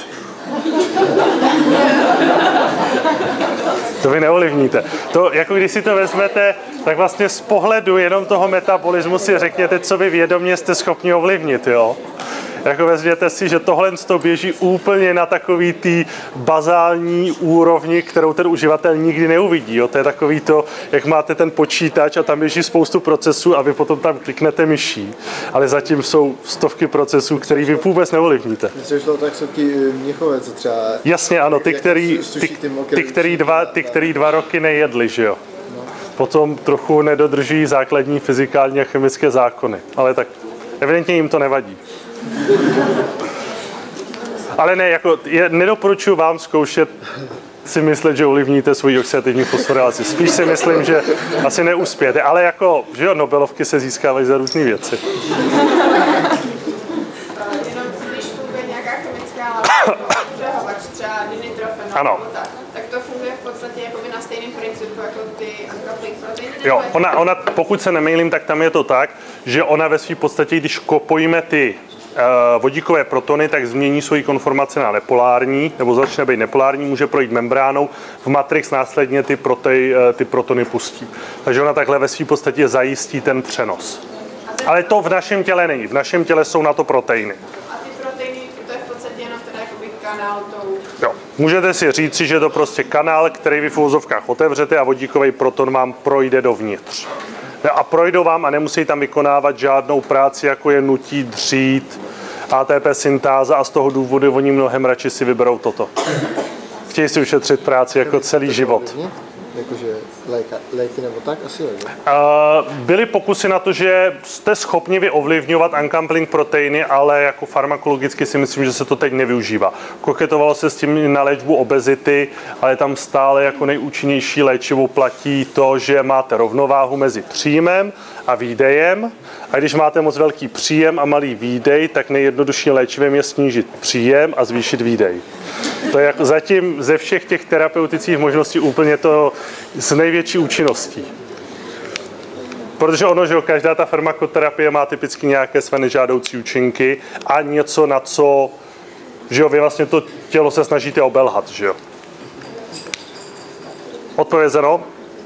To vy neovlivníte. To, jako když si to vezmete, tak vlastně z pohledu jenom toho metabolismu si řekněte, co vy vědomě jste schopni ovlivnit, jo? Jako vezměte si, že tohle to běží úplně na takový tý bazální úrovni, kterou ten uživatel nikdy neuvidí. Jo? To je takový to, jak máte ten počítač a tam běží spoustu procesů a vy potom tam kliknete myší. Ale zatím jsou stovky procesů, který vy vůbec neovlivníte. Myslím, že to tak jsou ti Mnichové, co třeba... Jasně, ano, ty, který, ty, ty, který dva, ty, který dva roky nejedli, že jo. Potom trochu nedodržují základní fyzikální a chemické zákony. Ale tak evidentně jim to nevadí. Ale ne, jako je, nedoporučuji vám zkoušet si myslet, že ovlivníte svoji oxidativní fosforylaci. Spíš si myslím, že asi neuspějete, ale jako, že jo, Nobelovky se získávají za různé věci. Jenom když funguje nějaká chemická látka, třeba dinitrofenol, ano. Tak, tak to funguje v podstatě jakoby na stejném principu jako ty ankaplink proteiny. Jo, ona, ona, pokud se nemýlím, tak tam je to tak, že ona ve své podstatě, když kopojíme ty uh, vodíkové protony, tak změní svoji konformaci na nepolární, nebo začne být nepolární, může projít membránou, v matrix následně ty, protej, uh, ty protony pustí. Takže ona takhle ve své podstatě zajistí ten přenos. Ale to v našem těle není. V našem těle jsou na to proteiny. A ty proteiny, to je v podstatě jenom teda jakoby kanál tou... Jo. Můžete si říci, že je to prostě kanál, který vy v uvozovkách otevřete a vodíkový proton vám projde dovnitř. A projdou vám a nemusí tam vykonávat žádnou práci, jako je nutí, dřít, A T P syntáza a z toho důvodu oni mnohem radši si vyberou toto. Chtějí si ušetřit práci jako celý život. Jakože léka, léky nebo tak? Asi jo. Uh, byly pokusy na to, že jste schopni vy ovlivňovat uncoupling proteiny, ale jako farmakologicky si myslím, že se to teď nevyužívá. Koketovalo se s tím na léčbu obezity, ale tam stále jako nejúčinnější léčivo platí to, že máte rovnováhu mezi příjmem a výdejem. A když máte moc velký příjem a malý výdej, tak nejjednodušším léčivem je snížit příjem a zvýšit výdej. To je jako zatím ze všech těch terapeutických možností úplně to s největší účinností. Protože ono, že každá ta farmakoterapie má typicky nějaké své nežádoucí účinky a něco, na co, že jo, vy vlastně to tělo se snažíte obelhat, že jo. Odpovězeno?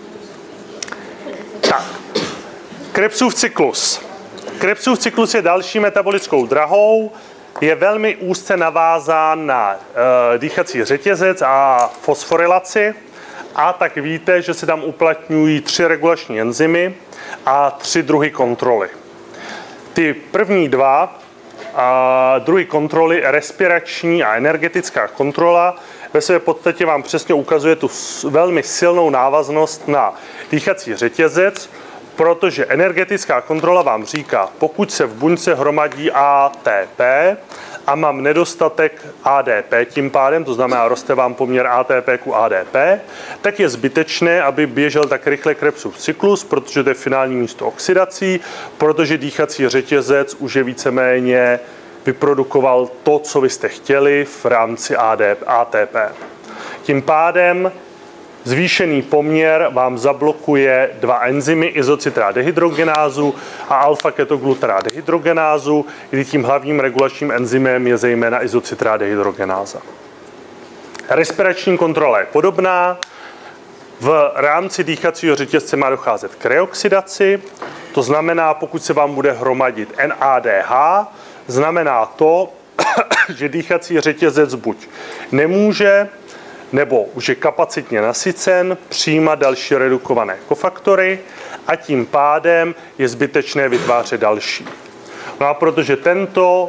Tak. Krebsův cyklus. Krebsův cyklus je další metabolickou drahou, je velmi úzce navázán na e, dýchací řetězec a fosforylaci a tak víte, že se tam uplatňují tři regulační enzymy a tři druhy kontroly. Ty první dva a druhy kontroly, respirační a energetická kontrola, ve své podstatě vám přesně ukazuje tu velmi silnou návaznost na dýchací řetězec, protože energetická kontrola vám říká, pokud se v buňce hromadí A T P a mám nedostatek A D P tím pádem, to znamená, roste vám poměr A T P ku A D P, tak je zbytečné, aby běžel tak rychle Krebsův cyklus, protože to je finální místo oxidací, protože dýchací řetězec už je víceméně vyprodukoval to, co vy jste chtěli v rámci A T P. Tím pádem zvýšený poměr vám zablokuje dva enzymy, izocitrat dehydrogenázu a alfa-ketoglutarát dehydrogenázu, kdy tím hlavním regulačním enzymem je zejména izocitrat dehydrogenáza. Respirační kontrola je podobná. V rámci dýchacího řetězce má docházet k reoxidaci, to znamená, pokud se vám bude hromadit N A D H, znamená to, že dýchací řetězec buď nemůže, nebo už je kapacitně nasycen, přijímat další redukované kofaktory a tím pádem je zbytečné vytvářet další. No a protože tento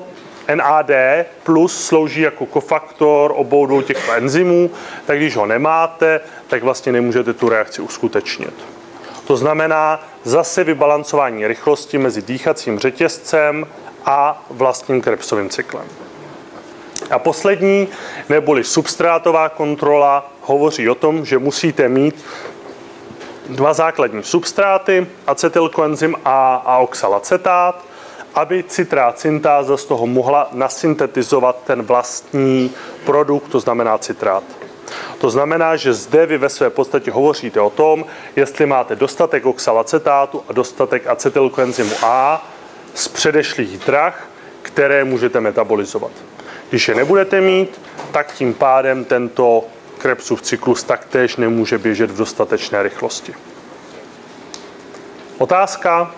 N A D plus slouží jako kofaktor obou dvou těchto enzymů, tak když ho nemáte, tak vlastně nemůžete tu reakci uskutečnit. To znamená zase vybalancování rychlosti mezi dýchacím řetězcem a vlastním Krebsovým cyklem. A poslední, neboli substrátová kontrola, hovoří o tom, že musíte mít dva základní substráty, acetylkoenzym A a oxalacetát, aby citrát syntáza z toho mohla nasyntetizovat ten vlastní produkt, to znamená citrát. To znamená, že zde vy ve své podstatě hovoříte o tom, jestli máte dostatek oxalacetátu a dostatek acetylkoenzymu A z předešlých drah, které můžete metabolizovat. Když je nebudete mít, tak tím pádem tento Krebsův cyklus taktéž nemůže běžet v dostatečné rychlosti. Otázka.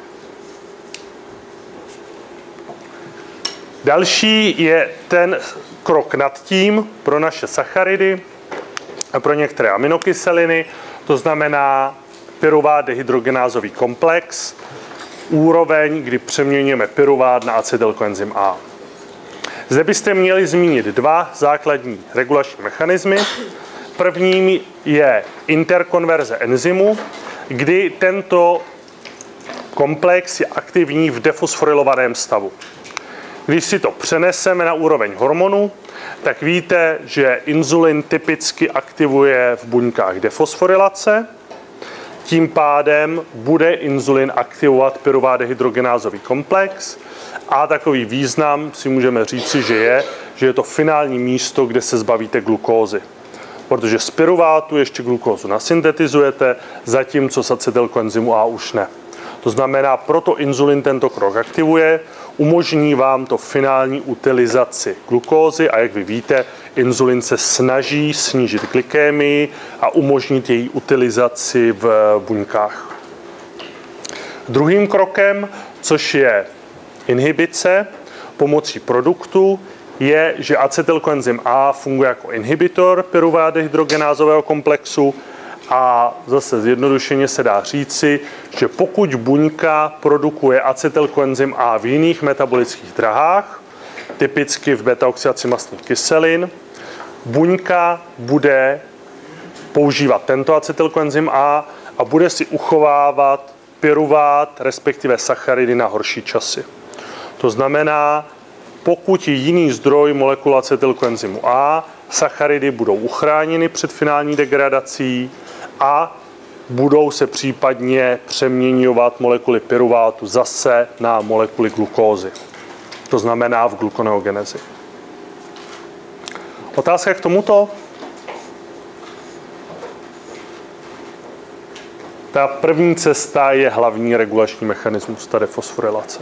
Další je ten krok nad tím pro naše sacharidy a pro některé aminokyseliny, to znamená pyruvát dehydrogenázový komplex, úroveň, kdy přeměňujeme pyruvát na acetylkoenzym A. Zde byste měli zmínit dva základní regulační mechanismy. Prvním je interkonverze enzymu, kdy tento komplex je aktivní v defosforylovaném stavu. Když si to přeneseme na úroveň hormonu, tak víte, že inzulin typicky aktivuje v buňkách defosforylace. Tím pádem bude inzulin aktivovat pyruvát dehydrogenázový komplex a takový význam si můžeme říci, že je, že je to finální místo, kde se zbavíte glukózy. Protože z pyruvátu ještě glukózu nasyntetizujete, zatímco z acetylkoenzymu A už ne. To znamená, proto inzulin tento krok aktivuje, umožní vám to finální utilizaci glukózy a jak vy víte, inzulin se snaží snížit glykémii a umožnit její utilizaci v buňkách. Druhým krokem, což je inhibice pomocí produktu, je, že acetylkoenzym A funguje jako inhibitor pyruvát dehydrogenázového komplexu a zase zjednodušeně se dá říci, že pokud buňka produkuje acetylkoenzym A v jiných metabolických drahách, typicky v beta-oxidaci mastných kyselin, buňka bude používat tento acetylkoenzym A a bude si uchovávat pyruvát, respektive sacharidy na horší časy. To znamená, pokud je jiný zdroj molekul acetylkoenzymu A, sacharidy budou uchráněny před finální degradací a budou se případně přeměňovat molekuly pyruvátu zase na molekuly glukózy. To znamená v glukoneogenezi. Otázka k tomuto? Ta první cesta je hlavní regulační mechanismus, ta defosforylace.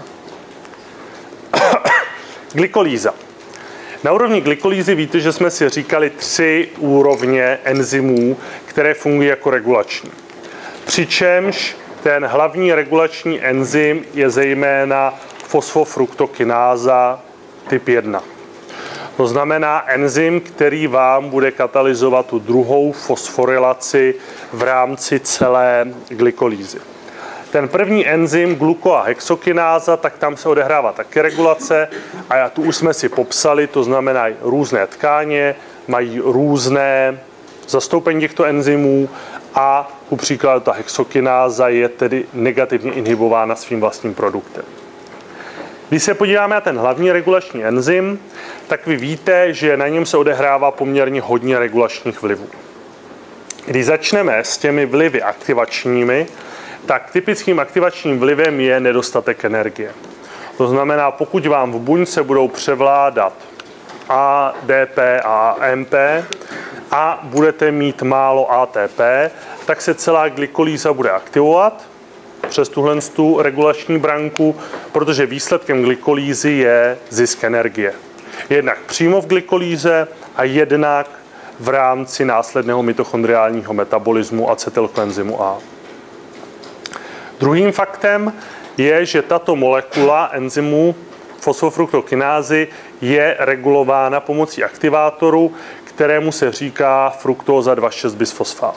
Glykolýza. Na úrovni glykolýzy víte, že jsme si říkali tři úrovně enzymů, které fungují jako regulační. Přičemž ten hlavní regulační enzym je zejména fosfofruktokináza typ jedna. To znamená enzym, který vám bude katalyzovat tu druhou fosforylaci v rámci celé glykolýzy. Ten první enzym gluko- a hexokináza, tak tam se odehrává taky regulace a tu už jsme si popsali, to znamená různé tkáně, mají různé zastoupení těchto enzymů a ku příkladu ta hexokináza je tedy negativně inhibována svým vlastním produktem. Když se podíváme na ten hlavní regulační enzym, tak vy víte, že na něm se odehrává poměrně hodně regulačních vlivů. Když začneme s těmi vlivy aktivačními, tak typickým aktivačním vlivem je nedostatek energie. To znamená, pokud vám v buňce budou převládat A, D P a A M P a budete mít málo A T P, tak se celá glykolýza bude aktivovat přes tuhle tu regulační branku, protože výsledkem glykolýzy je zisk energie. Jednak přímo v glykolýze a jednak v rámci následného mitochondriálního metabolismu acetylkoenzymu A. Druhým faktem je, že tato molekula enzymu fosfofruktokinázy je regulována pomocí aktivátoru, kterému se říká fruktóza dva šest bisfosfát.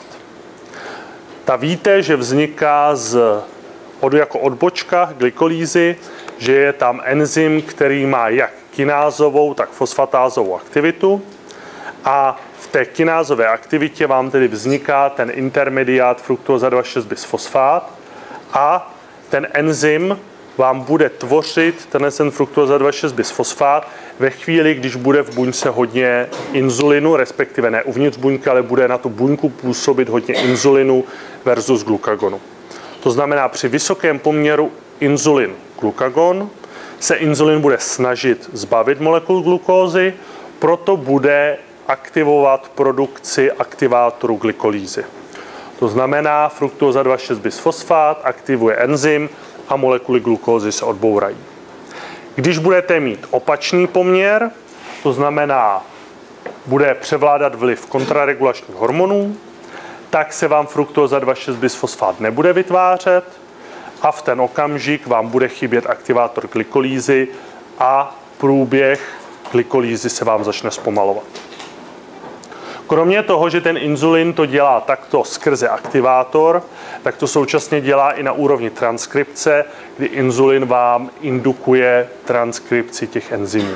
Ta víte, že vzniká z, od, jako odbočka glykolýzy, že je tam enzym, který má jak kinázovou, tak fosfatázovou aktivitu a v té kinázové aktivitě vám tedy vzniká ten intermediát fruktóza dva šest bisfosfát a ten enzym vám bude tvořit ten enzym fruktóza dva šest bisfosfát ve chvíli, když bude v buňce hodně inzulinu, respektive ne uvnitř buňky, ale bude na tu buňku působit hodně inzulinu versus glukagonu. To znamená, při vysokém poměru inzulin-glukagon se inzulin bude snažit zbavit molekul glukózy, proto bude aktivovat produkci aktivátoru glykolýzy. To znamená, fruktóza dva šest bisfosfát aktivuje enzym a molekuly glukózy se odbourají. Když budete mít opačný poměr, to znamená, bude převládat vliv kontraregulačních hormonů, tak se vám fruktóza dva šest bisfosfát nebude vytvářet a v ten okamžik vám bude chybět aktivátor glykolýzy a průběh glykolýzy se vám začne zpomalovat. Kromě toho, že ten inzulin to dělá takto skrze aktivátor, tak to současně dělá i na úrovni transkripce, kdy inzulin vám indukuje transkripci těch enzymů.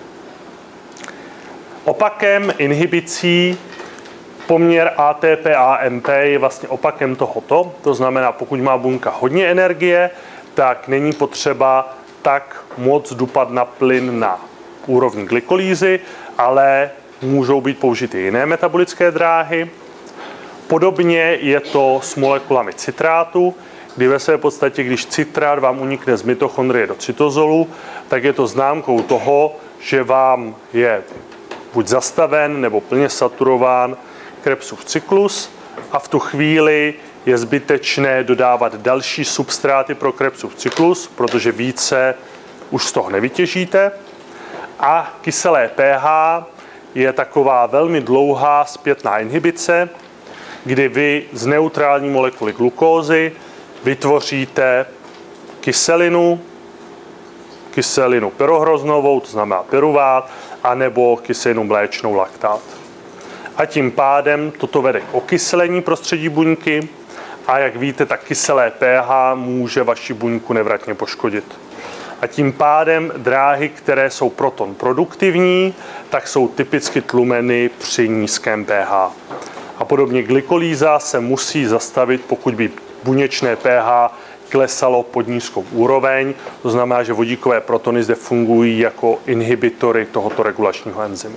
Opakem inhibicí poměr A T P A M P je vlastně opakem tohoto. To znamená, pokud má buňka hodně energie, tak není potřeba tak moc dupat na plyn na úrovni glykolýzy, ale můžou být použity jiné metabolické dráhy. Podobně je to s molekulami citrátu, kdy ve své podstatě, když citrát vám unikne z mitochondrie do cytozolu, tak je to známkou toho, že vám je buď zastaven nebo plně saturován Krebsův cyklus a v tu chvíli je zbytečné dodávat další substráty pro Krebsův cyklus, protože více už z toho nevytěžíte. A kyselé pH je taková velmi dlouhá zpětná inhibice, kdy vy z neutrální molekuly glukózy vytvoříte kyselinu, kyselinu pyrohroznovou, to znamená pyruvát, anebo kyselinu mléčnou laktát. A tím pádem toto vede k okyselení prostředí buňky a jak víte, tak kyselé pH může vaši buňku nevratně poškodit. A tím pádem dráhy, které jsou proton produktivní, tak jsou typicky tlumeny při nízkém pH. A podobně glykolýza se musí zastavit, pokud by buněčné pH klesalo pod nízkou úroveň. To znamená, že vodíkové protony zde fungují jako inhibitory tohoto regulačního enzymu.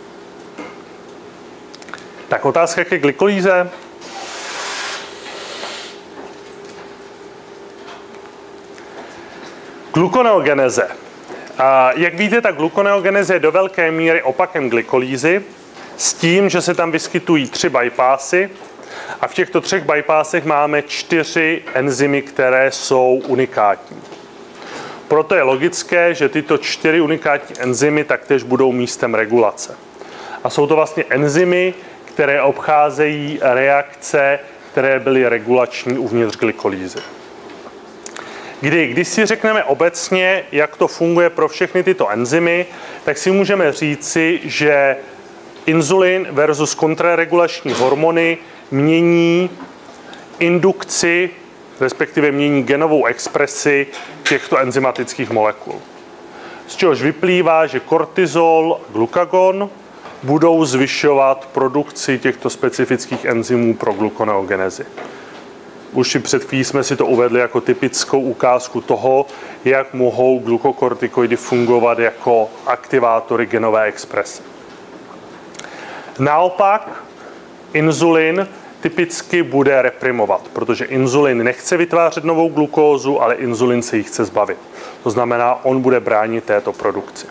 Tak otázka ke glykolýze. Glukoneogeneze. Jak víte, tak glukoneogeneze je do velké míry opakem glykolýzy s tím, že se tam vyskytují tři bypassy a v těchto třech bypassech máme čtyři enzymy, které jsou unikátní. Proto je logické, že tyto čtyři unikátní enzymy taktéž budou místem regulace. A jsou to vlastně enzymy, které obcházejí reakce, které byly regulační uvnitř glykolýzy. Kdy, když si řekneme obecně, jak to funguje pro všechny tyto enzymy, tak si můžeme říci, že inzulin versus kontraregulační hormony mění indukci, respektive mění genovou expresi těchto enzymatických molekul. Z čehož vyplývá, že kortizol a glukagon budou zvyšovat produkci těchto specifických enzymů pro glukoneogenezi. Už i před chvílí jsme si to uvedli jako typickou ukázku toho, jak mohou glukokortikoidy fungovat jako aktivátory genové exprese. Naopak inzulin typicky bude reprimovat, protože inzulin nechce vytvářet novou glukózu, ale inzulin se jí chce zbavit. To znamená, on bude bránit této produkci.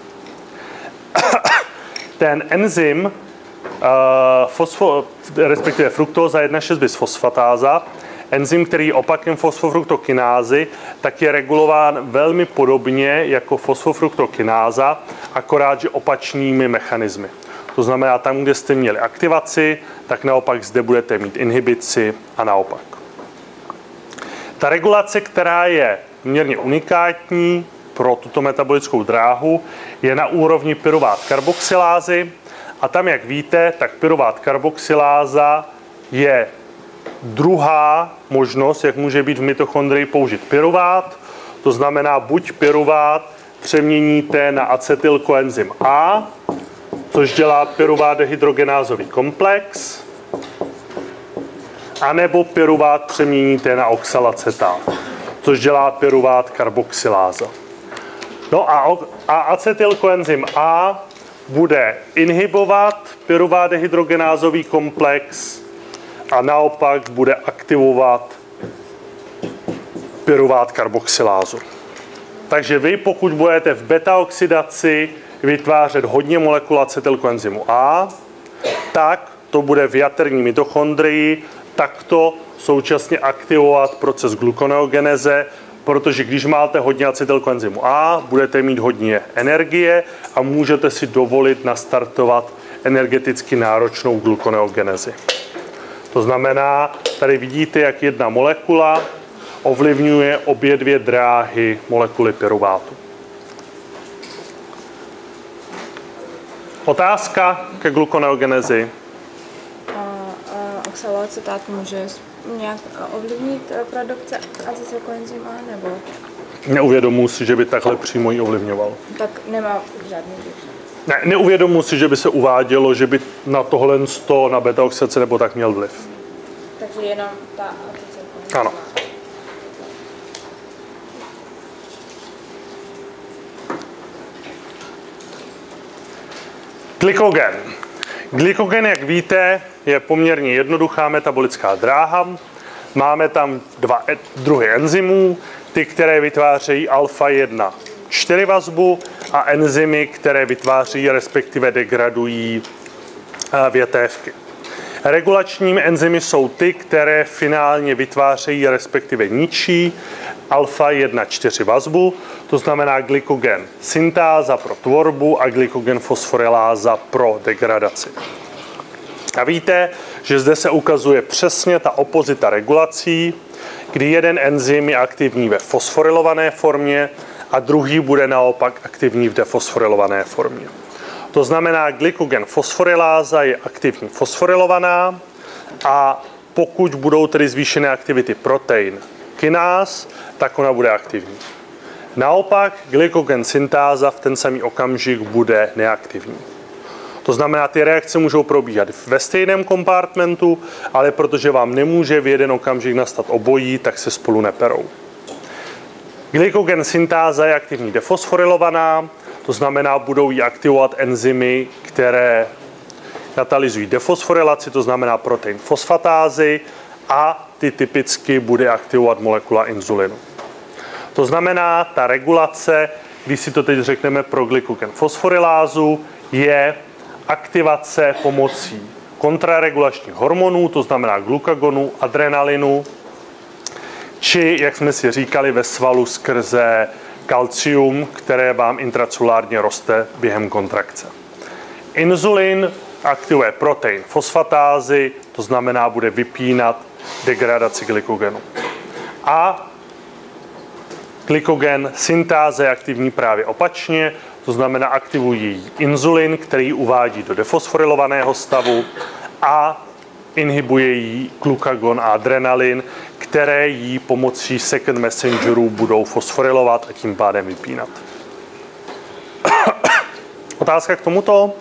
Ten enzym, uh, fosfo, respektive fruktóza jedna šest bisfosfatáza, enzym, který je opakem fosfofruktokinázy, tak je regulován velmi podobně jako fosfofruktokináza, akorát, že opačnými mechanismy. To znamená, tam, kde jste měli aktivaci, tak naopak zde budete mít inhibici a naopak. Ta regulace, která je poměrně unikátní pro tuto metabolickou dráhu, je na úrovni pyruvát karboxylázy a tam, jak víte, tak pyruvát karboxyláza je druhá možnost, jak může být v mitochondrii použit pyruvát. To znamená, buď pyruvát přeměníte na acetylkoenzym A, což dělá pyruvát dehydrogenázový komplex, anebo pyruvát přeměníte na oxalacetát, což dělá pyruvát karboxyláza. No a, a acetylkoenzym A bude inhibovat pyruvát dehydrogenázový komplex a naopak bude aktivovat pyruvát karboxylázu. Takže vy, pokud budete v beta-oxidaci vytvářet hodně molekul acetylkoenzymu A, tak to bude v jaterní mitochondrii takto současně aktivovat proces glukoneogeneze, protože když máte hodně acetylkoenzymu A, budete mít hodně energie a můžete si dovolit nastartovat energeticky náročnou glukoneogenezi. To znamená, tady vidíte, jak jedna molekula ovlivňuje obě dvě dráhy molekuly pyruvátu. Otázka ke glukoneogenezi. A, a oxaloacetát může nějak ovlivnit produkce acetylkoenzym A, nebo? Neuvědomuji si, že by takhle přímo ji ovlivňoval. Tak nemá žádný vliv. Ne, neuvědomuji si, že by se uvádělo, že by na tohle sto, na beta-oxidaci nebo tak měl vliv. Takže jenom ta acetylkoenzym. Ano. Glykogen. Glykogen, jak víte, je poměrně jednoduchá metabolická dráha. Máme tam dva druhy enzymů, ty, které vytvářejí alfa jedna čtyři vazbu a enzymy, které vytváří, respektive degradují větévky. Regulačními enzymy jsou ty, které finálně vytvářejí, respektive ničí alfa jedna čtyři vazbu, to znamená glykogen syntáza pro tvorbu a glykogen fosforyláza pro degradaci. A víte, že zde se ukazuje přesně ta opozita regulací, kdy jeden enzym je aktivní ve fosforylované formě a druhý bude naopak aktivní v defosforylované formě. To znamená, glykogen fosforyláza je aktivní fosforylovaná a pokud budou tedy zvýšené aktivity protein kináz, tak ona bude aktivní. Naopak glykogen syntáza v ten samý okamžik bude neaktivní. To znamená, ty reakce můžou probíhat ve stejném kompartmentu, ale protože vám nemůže v jeden okamžik nastat obojí, tak se spolu neperou. Glykogen syntáza je aktivní defosforylovaná, to znamená, budou ji aktivovat enzymy, které katalyzují defosforylaci, to znamená protein fosfatázy, a ty typicky bude aktivovat molekula inzulinu. To znamená, ta regulace, když si to teď řekneme pro glykogen fosforylázu, je aktivace pomocí kontraregulačních hormonů, to znamená glukagonu, adrenalinu, či, jak jsme si říkali, ve svalu skrze kalcium, které vám intracelulárně roste během kontrakce. Inzulin aktivuje protein fosfatázy, to znamená, bude vypínat degradaci glykogenu. A glykogen syntáze je aktivní právě opačně, to znamená, aktivují inzulin, který uvádí do defosforylovaného stavu, a inhibuje jí glukagon a adrenalin, které jí pomocí second messengerů budou fosforylovat a tím pádem vypínat. Otázka k tomuto?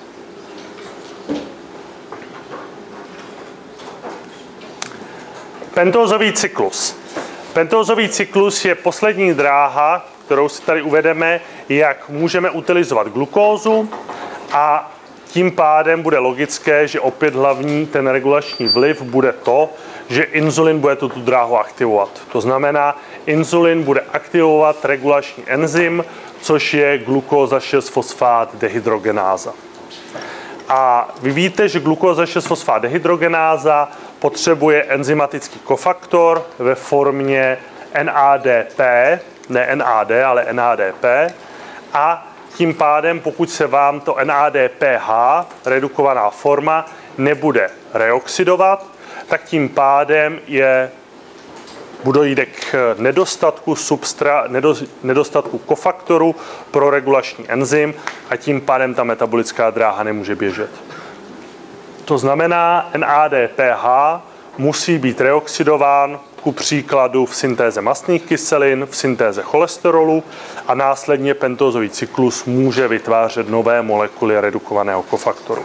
Pentózový cyklus. Pentózový cyklus je poslední dráha, kterou si tady uvedeme, jak můžeme utilizovat glukózu, a tím pádem bude logické, že opět hlavní ten regulační vliv bude to, že inzulin bude tuto dráhu aktivovat. To znamená, inzulin bude aktivovat regulační enzym, což je glukóza šest fosfát dehydrogenáza. A vy víte, že glukóza šest fosfát dehydrogenáza potřebuje enzymatický kofaktor ve formě N A D P, ne N A D, ale N A D P, a tím pádem, pokud se vám to N A D P H, redukovaná forma, nebude reoxidovat, tak tím pádem je, bude jít k nedostatku, substra, nedostatku kofaktoru pro regulační enzym a tím pádem ta metabolická dráha nemůže běžet. To znamená, N A D P H musí být reoxidován, ku příkladu v syntéze mastných kyselin, v syntéze cholesterolu a následně pentózový cyklus může vytvářet nové molekuly redukovaného kofaktoru.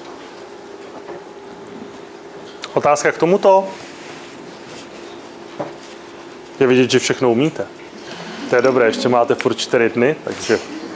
Otázka k tomuto? Je vidět, že všechno umíte. To je dobré, ještě máte furt čtyři dny, takže...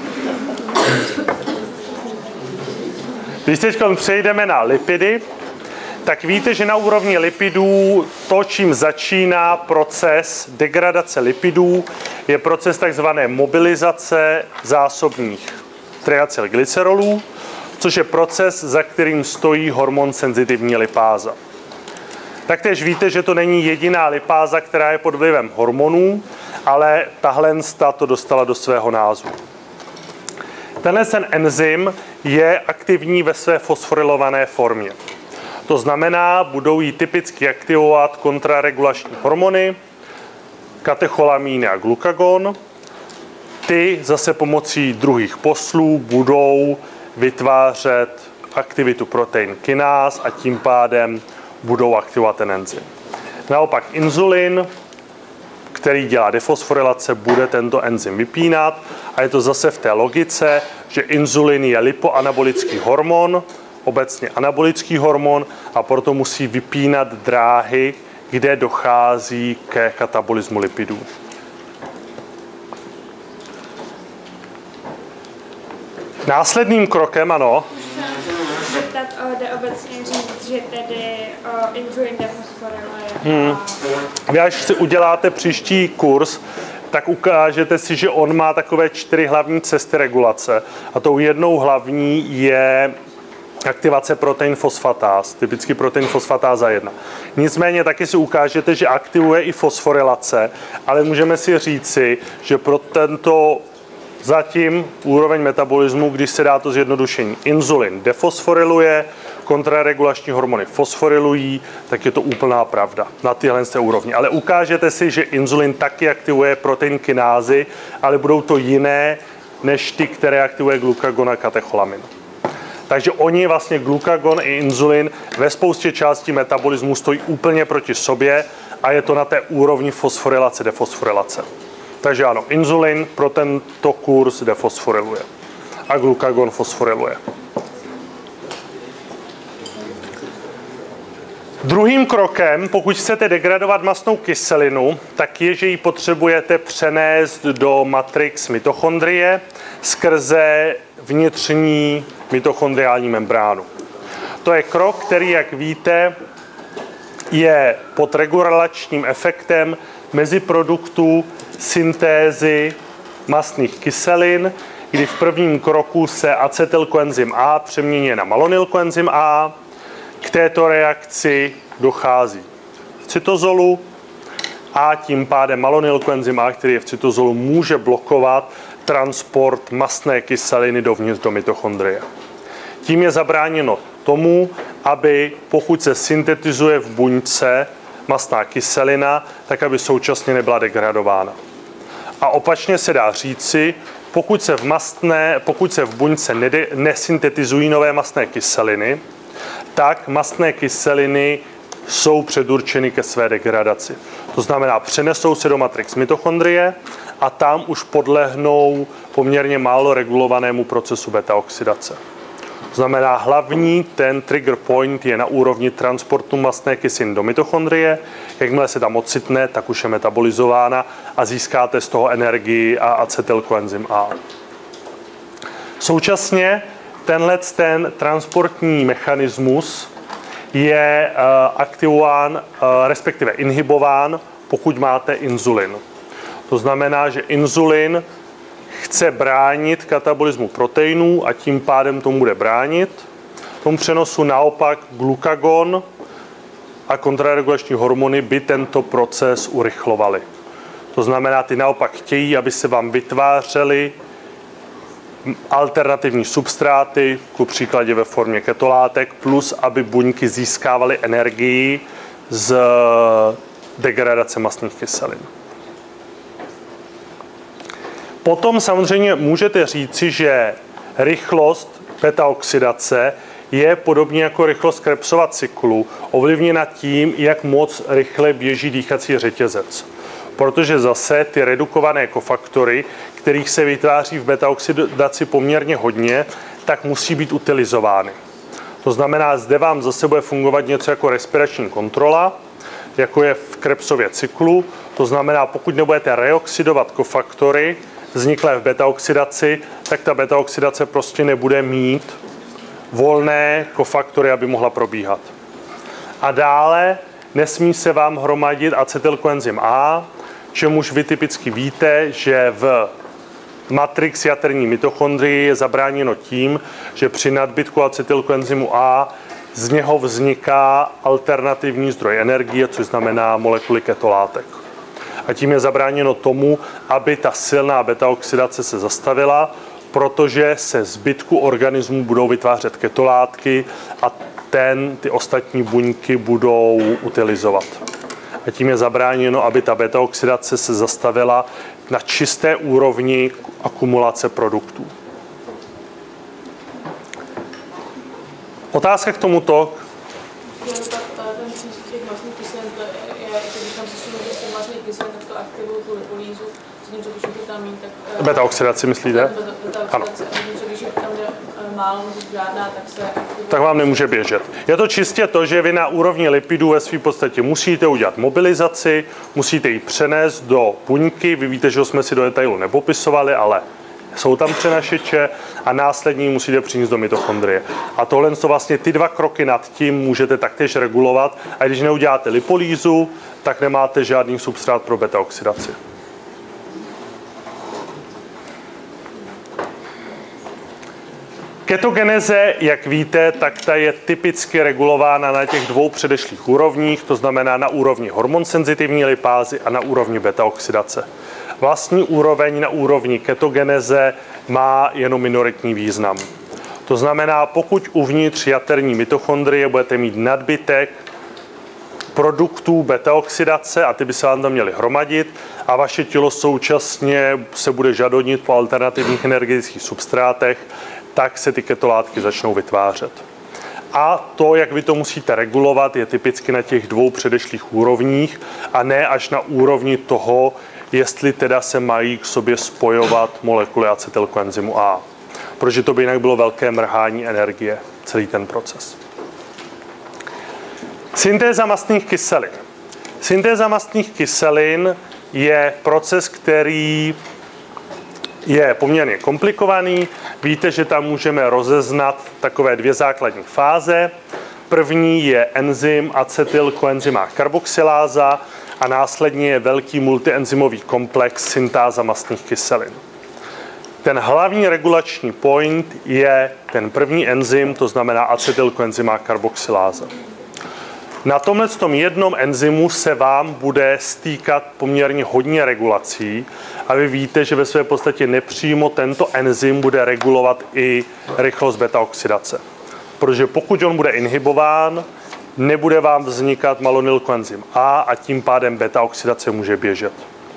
Když teď přejdeme na lipidy, tak víte, že na úrovni lipidů to, čím začíná proces degradace lipidů, je proces takzvané mobilizace zásobních triacylglycerolů, což je proces, za kterým stojí hormon senzitivní lipáza. Taktéž víte, že to není jediná lipáza, která je pod vlivem hormonů, ale tahle to dostala do svého názvu. Tenhle ten enzym je aktivní ve své fosforylované formě. To znamená, budou jí typicky aktivovat kontraregulační hormony, katecholamíny a glukagon. Ty zase pomocí druhých poslů budou vytvářet aktivitu protein kináz a tím pádem budou aktivovat ten enzym. Naopak inzulin, který dělá defosforylace, bude tento enzym vypínat a je to zase v té logice, že inzulin je lipoanabolický hormon, obecně anabolický hormon a proto musí vypínat dráhy, kde dochází ke katabolismu lipidů. Následným krokem, ano. Zeptat, jde obecně říct, že tedy o, inzulin defosforyluje. Hmm. Vy až si uděláte příští kurz, tak ukážete si, že on má takové čtyři hlavní cesty regulace. A tou jednou hlavní je aktivace protein fosfatáz, typicky protein fosfatáza jedna. Nicméně taky si ukážete, že aktivuje i fosforylace, ale můžeme si říci, že pro tento zatím úroveň metabolismu, když se dá to zjednodušení, inzulin defosforyluje, kontraregulační hormony fosforylují, tak je to úplná pravda na téhle úrovni. Ale ukážete si, že inzulin taky aktivuje protein kinázy, ale budou to jiné než ty, které aktivuje glukagon a katecholamin. Takže oni vlastně glukagon i inzulin ve spoustě částí metabolismu stojí úplně proti sobě a je to na té úrovni fosforylace, defosforylace. Takže ano, inzulin pro tento kurz defosforyluje a glukagon fosforyluje. Druhým krokem, pokud chcete degradovat mastnou kyselinu, tak je, že ji potřebujete přenést do matrix mitochondrie skrze vnitřní mitochondriální membránu. To je krok, který, jak víte, je pod regulačním efektem meziproduktů syntézy mastných kyselin, kdy v prvním kroku se acetylkoenzym A přemění na malonylkoenzym A. K této reakci dochází v cytozolu a tím pádem malonylkoenzym A, který je v cytozolu, může blokovat transport mastné kyseliny dovnitř do mitochondrie. Tím je zabráněno tomu, aby pokud se syntetizuje v buňce mastná kyselina, tak aby současně nebyla degradována. A opačně se dá říci, pokud se v, mastné, pokud se v buňce nede, nesyntetizují nové mastné kyseliny, tak mastné kyseliny jsou předurčeny ke své degradaci. To znamená, přenesou se do matrix mitochondrie a tam už podlehnou poměrně málo regulovanému procesu beta-oxidace. To znamená, hlavní ten trigger point je na úrovni transportu mastné kyseliny do mitochondrie. Jakmile se tam ocitne, tak už je metabolizována a získáte z toho energii a acetylkoenzym A. Současně tenhle ten transportní mechanismus je uh, aktivován, uh, respektive inhibován, pokud máte inzulin. To znamená, že inzulin chce bránit katabolismu proteinů a tím pádem tomu bude bránit. Tomu přenosu naopak glukagon a kontraregulační hormony by tento proces urychlovaly. To znamená, ty naopak chtějí, aby se vám vytvářely alternativní substráty, ku příkladě ve formě ketolátek, plus aby buňky získávaly energii z degradace mastných kyselin. Potom samozřejmě můžete říci, že rychlost beta-oxidace je podobně jako rychlost Krebsova cyklu ovlivněna tím, jak moc rychle běží dýchací řetězec. Protože zase ty redukované kofaktory, kterých se vytváří v beta-oxidaci poměrně hodně, tak musí být utilizovány. To znamená, zde vám zase bude fungovat něco jako respirační kontrola, jako je v Krebsově cyklu. To znamená, pokud nebudete reoxidovat kofaktory vzniklé v beta-oxidaci, tak ta beta-oxidace prostě nebude mít volné kofaktory, aby mohla probíhat. A dále nesmí se vám hromadit acetylkoenzym A, čemuž vy typicky víte, že v matrix jaterní mitochondrii je zabráněno tím, že při nadbytku acetylkoenzymu A z něho vzniká alternativní zdroj energie, což znamená molekuly ketolátek. A tím je zabráněno tomu, aby ta silná beta-oxidace se zastavila, protože se zbytku organismu budou vytvářet ketolátky a ten, ty ostatní buňky budou utilizovat. A tím je zabráněno, aby ta beta-oxidace se zastavila na čisté úrovni akumulace produktů. Otázka k tomuto. Ten přístup těch masných kyselin je, když tam přesunu z těch masných kyselin, tak to aktivuje tu lipolýzu, zatímco když je tam míň, tak... Beta-oxidaci myslíte? Ano. Zatímco když je tam málo nebo žádná, tak se... Tak vám nemůže běžet. Je to čistě to, že vy na úrovni lipidů ve své podstatě musíte udělat mobilizaci, musíte ji přenést do buňky. Vy víte, že jsme si do detailu nepopisovali, ale jsou tam přenašeče a následně musíte přinést do mitochondrie. A tohle jsou vlastně ty dva kroky nad tím můžete taktéž regulovat. A když neuděláte lipolýzu, tak nemáte žádný substrát pro beta-oxidaci. Ketogeneze, jak víte, tak ta je typicky regulována na těch dvou předešlých úrovních, to znamená na úrovni hormonsenzitivní lipázy a na úrovni beta-oxidace. Vlastní úroveň na úrovni ketogeneze má jenom minoritní význam. To znamená, pokud uvnitř jaterní mitochondrie budete mít nadbytek produktů beta-oxidace a ty by se vám tam měly hromadit a vaše tělo současně se bude žadonit po alternativních energetických substrátech, tak se ty ketolátky začnou vytvářet. A to, jak vy to musíte regulovat, je typicky na těch dvou předešlých úrovních a ne až na úrovni toho, jestli teda se mají k sobě spojovat molekuly acetylkoenzymu A. Protože to by jinak bylo velké mrhání energie, celý ten proces. Syntéza mastných kyselin. Syntéza mastných kyselin je proces, který je poměrně komplikovaný. Víte, že tam můžeme rozeznat takové dvě základní fáze. První je enzym acetylkoenzymá karboxyláza a následně je velký multienzymový komplex syntéza mastných kyselin. Ten hlavní regulační point je ten první enzym, to znamená acetylkoenzymá karboxyláza. Na tomhle tom jednom enzymu se vám bude stýkat poměrně hodně regulací a vy víte, že ve své podstatě nepřímo tento enzym bude regulovat i rychlost beta-oxidace. Protože pokud on bude inhibován, nebude vám vznikat malonylkoenzym A a tím pádem beta-oxidace může běžet.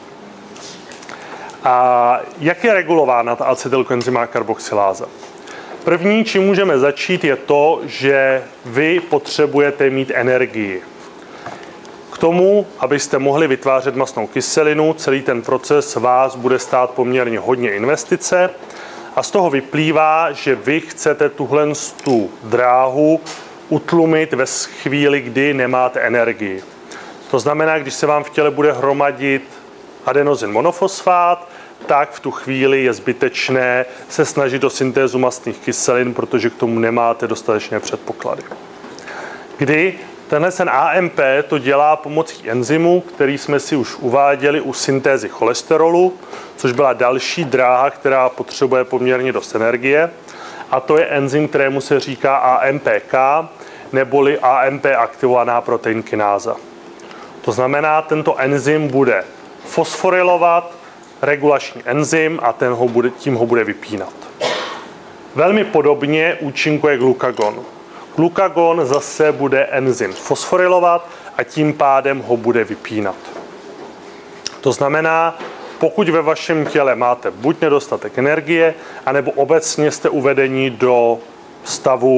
A jak je regulována ta acetylkoenzymá karboxyláza? První, čím můžeme začít, je to, že vy potřebujete mít energii. K tomu, abyste mohli vytvářet mastnou kyselinu, celý ten proces vás bude stát poměrně hodně investice a z toho vyplývá, že vy chcete tuhle tu dráhu utlumit ve chvíli, kdy nemáte energii. To znamená, když se vám v těle bude hromadit adenozin monofosfát, tak v tu chvíli je zbytečné se snažit o syntézu mastných kyselin, protože k tomu nemáte dostatečné předpoklady. Kdy tenhle ten A M P to dělá pomocí enzymu, který jsme si už uváděli u syntézy cholesterolu, což byla další dráha, která potřebuje poměrně dost energie. A to je enzym, kterému se říká A M P K, neboli A M P aktivovaná proteinkináza. To znamená, tento enzym bude fosforylovat regulační enzym a ten ho bude, tím ho bude vypínat. Velmi podobně účinkuje glukagon. Glukagon zase bude enzym fosforylovat a tím pádem ho bude vypínat. To znamená, pokud ve vašem těle máte buď nedostatek energie, anebo obecně jste uvedeni do stavu,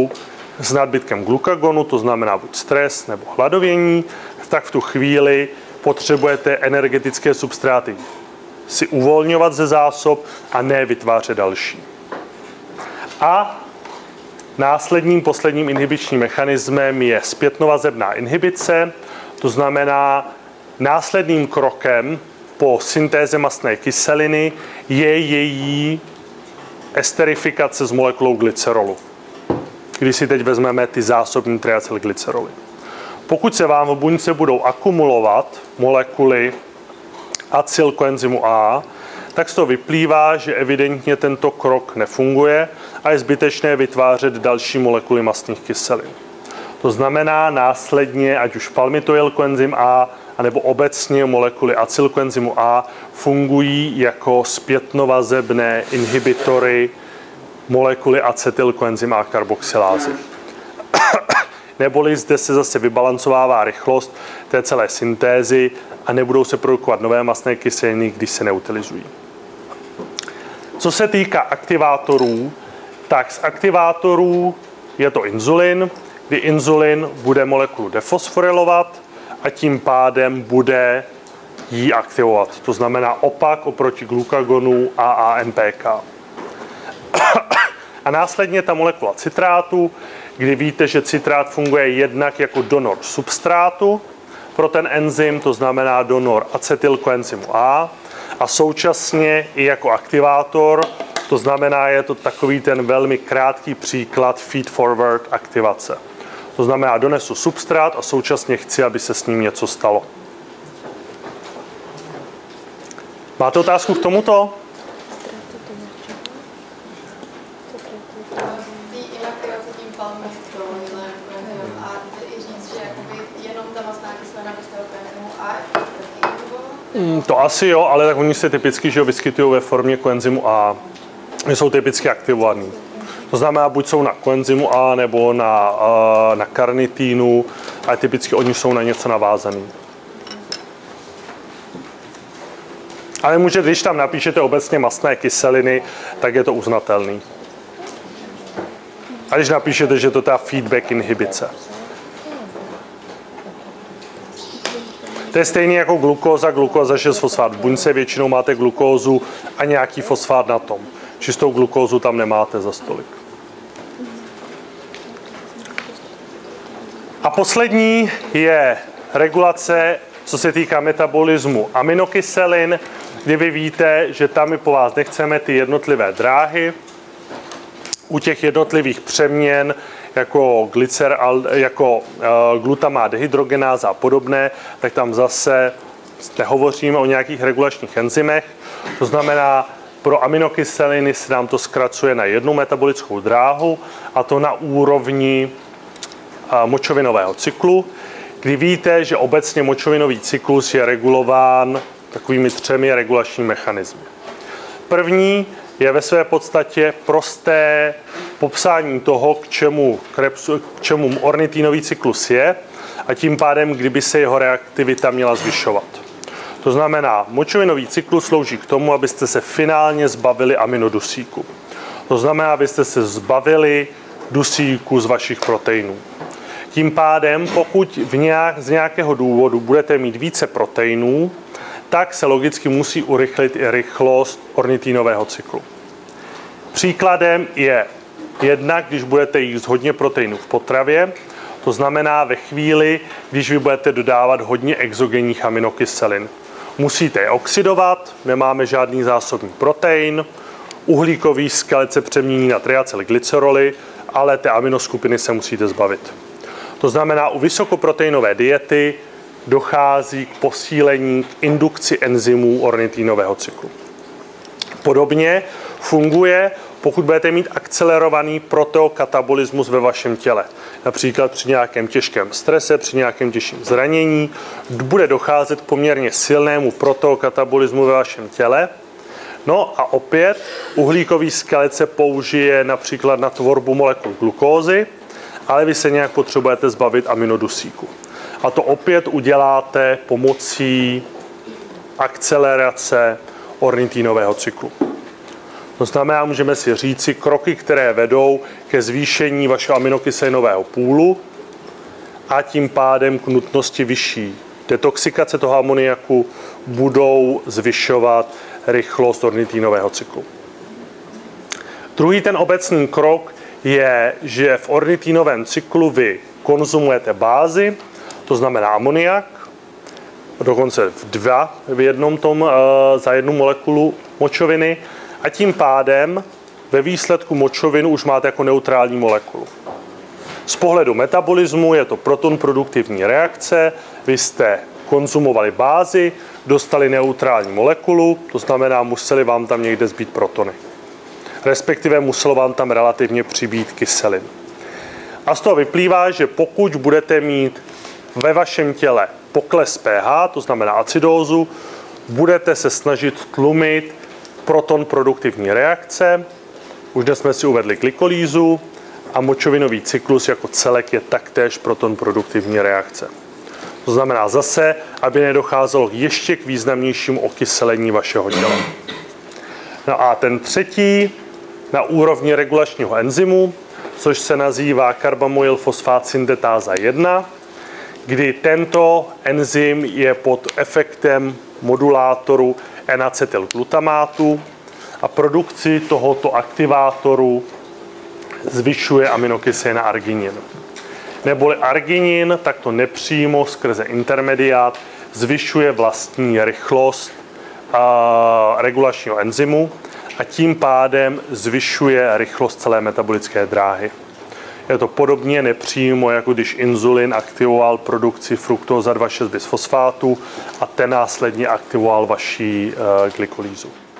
s nadbytkem glukagonu, to znamená buď stres nebo hladovění, tak v tu chvíli potřebujete energetické substráty si uvolňovat ze zásob a ne vytvářet další. A následním posledním inhibičním mechanismem je zpětnovazebná inhibice, to znamená následným krokem po syntéze mastné kyseliny je její esterifikace s molekulou glycerolu. Když si teď vezmeme ty zásobní triacylglyceroly. Pokud se vám v buňce budou akumulovat molekuly acylkoenzymu A, tak z toho vyplývá, že evidentně tento krok nefunguje a je zbytečné vytvářet další molekuly mastných kyselin. To znamená následně, ať už palmitoylkoenzym A, anebo obecně molekuly acylkoenzymu A fungují jako zpětnovazebné inhibitory molekuly acetylkoenzym A karboxylázy. Neboli zde se zase vybalancovává rychlost té celé syntézy a nebudou se produkovat nové mastné kyseliny, když se neutilizují. Co se týká aktivátorů, tak z aktivátorů je to inzulin, kdy inzulin bude molekulu defosforylovat a tím pádem bude ji aktivovat. To znamená opak oproti glukagonu a A M P K. A následně ta molekula citrátu, kdy víte, že citrát funguje jednak jako donor substrátu pro ten enzym, to znamená donor acetylkoenzymu A, a současně i jako aktivátor, to znamená, je to takový ten velmi krátký příklad feed-forward aktivace. To znamená, donesu substrát a současně chci, aby se s ním něco stalo. Máte otázku k tomuto? To asi jo, ale tak oni se typicky že vyskytují ve formě koenzymu A. Jsou typicky aktivovaný. To znamená, buď jsou na koenzymu A nebo na, na karnitínu, ale typicky oni jsou na něco navázaný. Ale může, když tam napíšete obecně mastné kyseliny, tak je to uznatelný. A když napíšete, že to je ta feedback inhibice. To je stejné jako glukóza, glukóza šest fosfát. V buňce většinou máte glukózu a nějaký fosfát na tom. Čistou glukózu tam nemáte za stolik. A poslední je regulace, co se týká metabolismu aminokyselin, kdy vy víte, že tam my po vás nechceme ty jednotlivé dráhy. U těch jednotlivých přeměn jako, glycer, jako uh, glutamát dehydrogenáza a podobné, tak tam zase nehovoříme o nějakých regulačních enzymech. To znamená, pro aminokyseliny se nám to zkracuje na jednu metabolickou dráhu, a to na úrovni uh, močovinového cyklu, kdy víte, že obecně močovinový cyklus je regulován takovými třemi regulačními mechanismy. První je ve své podstatě prosté popsání toho, k čemu, krepsu, k čemu ornitinový cyklus je, a tím pádem, kdyby se jeho reaktivita měla zvyšovat. To znamená, močovinový cyklus slouží k tomu, abyste se finálně zbavili aminodusíku. To znamená, abyste se zbavili dusíku z vašich proteinů. Tím pádem, pokud v nějak, z nějakého důvodu budete mít více proteinů, tak se logicky musí urychlit i rychlost ornitinového cyklu. Příkladem je jednak, když budete jíst hodně proteinů v potravě, to znamená ve chvíli, když vy budete dodávat hodně exogenních aminokyselin. Musíte je oxidovat, nemáme žádný zásobní protein, uhlíkový skelet se přemění na triacylglyceroly, ale ty aminoskupiny se musíte zbavit. To znamená, u vysokoproteinové diety dochází k posílení, k indukci enzymů ornitinového cyklu. Podobně funguje, pokud budete mít akcelerovaný proteokatabolismus ve vašem těle. Například při nějakém těžkém strese, při nějakém těžším zranění, bude docházet k poměrně silnému proteokatabolismu ve vašem těle. No a opět uhlíkový skelet se použije například na tvorbu molekul glukózy, ale vy se nějak potřebujete zbavit aminodusíku. A to opět uděláte pomocí akcelerace ornitinového cyklu. To znamená, můžeme si říci kroky, které vedou ke zvýšení vašeho aminokyselinového půlu a tím pádem k nutnosti vyšší detoxikace toho amoniaku budou zvyšovat rychlost ornithinového cyklu. Druhý ten obecný krok je, že v ornithinovém cyklu vy konzumujete bázi, to znamená amoniak, dokonce v dva v jednom tom, za jednu molekulu močoviny, a tím pádem ve výsledku močovinu už máte jako neutrální molekulu. Z pohledu metabolismu je to proton produktivní reakce, vy jste konzumovali bázi, dostali neutrální molekulu, to znamená, museli vám tam někde zbýt protony. Respektive muselo vám tam relativně přibýt kyselin. A z toho vyplývá, že pokud budete mít ve vašem těle pokles pH, to znamená acidózu, budete se snažit tlumit proton produktivní reakce. Už dnes jsme si uvedli glykolýzu a močovinový cyklus jako celek je taktéž proton produktivní reakce. To znamená zase, aby nedocházelo ještě k významnějšímu okyselení vašeho těla. No a ten třetí na úrovni regulačního enzymu, což se nazývá karbamoyl fosfát syntetáza jedna, kdy tento enzym je pod efektem modulátoru N-acetylglutamátu a produkci tohoto aktivátoru zvyšuje aminokyselina arginin. Neboli arginin takto nepřímo skrze intermediát zvyšuje vlastní rychlost a, regulačního enzymu a tím pádem zvyšuje rychlost celé metabolické dráhy. Je to podobně nepřímo, jako když inzulin aktivoval produkci fruktóza dva šest bisfosfátu a ten následně aktivoval vaší uh, glykolýzu.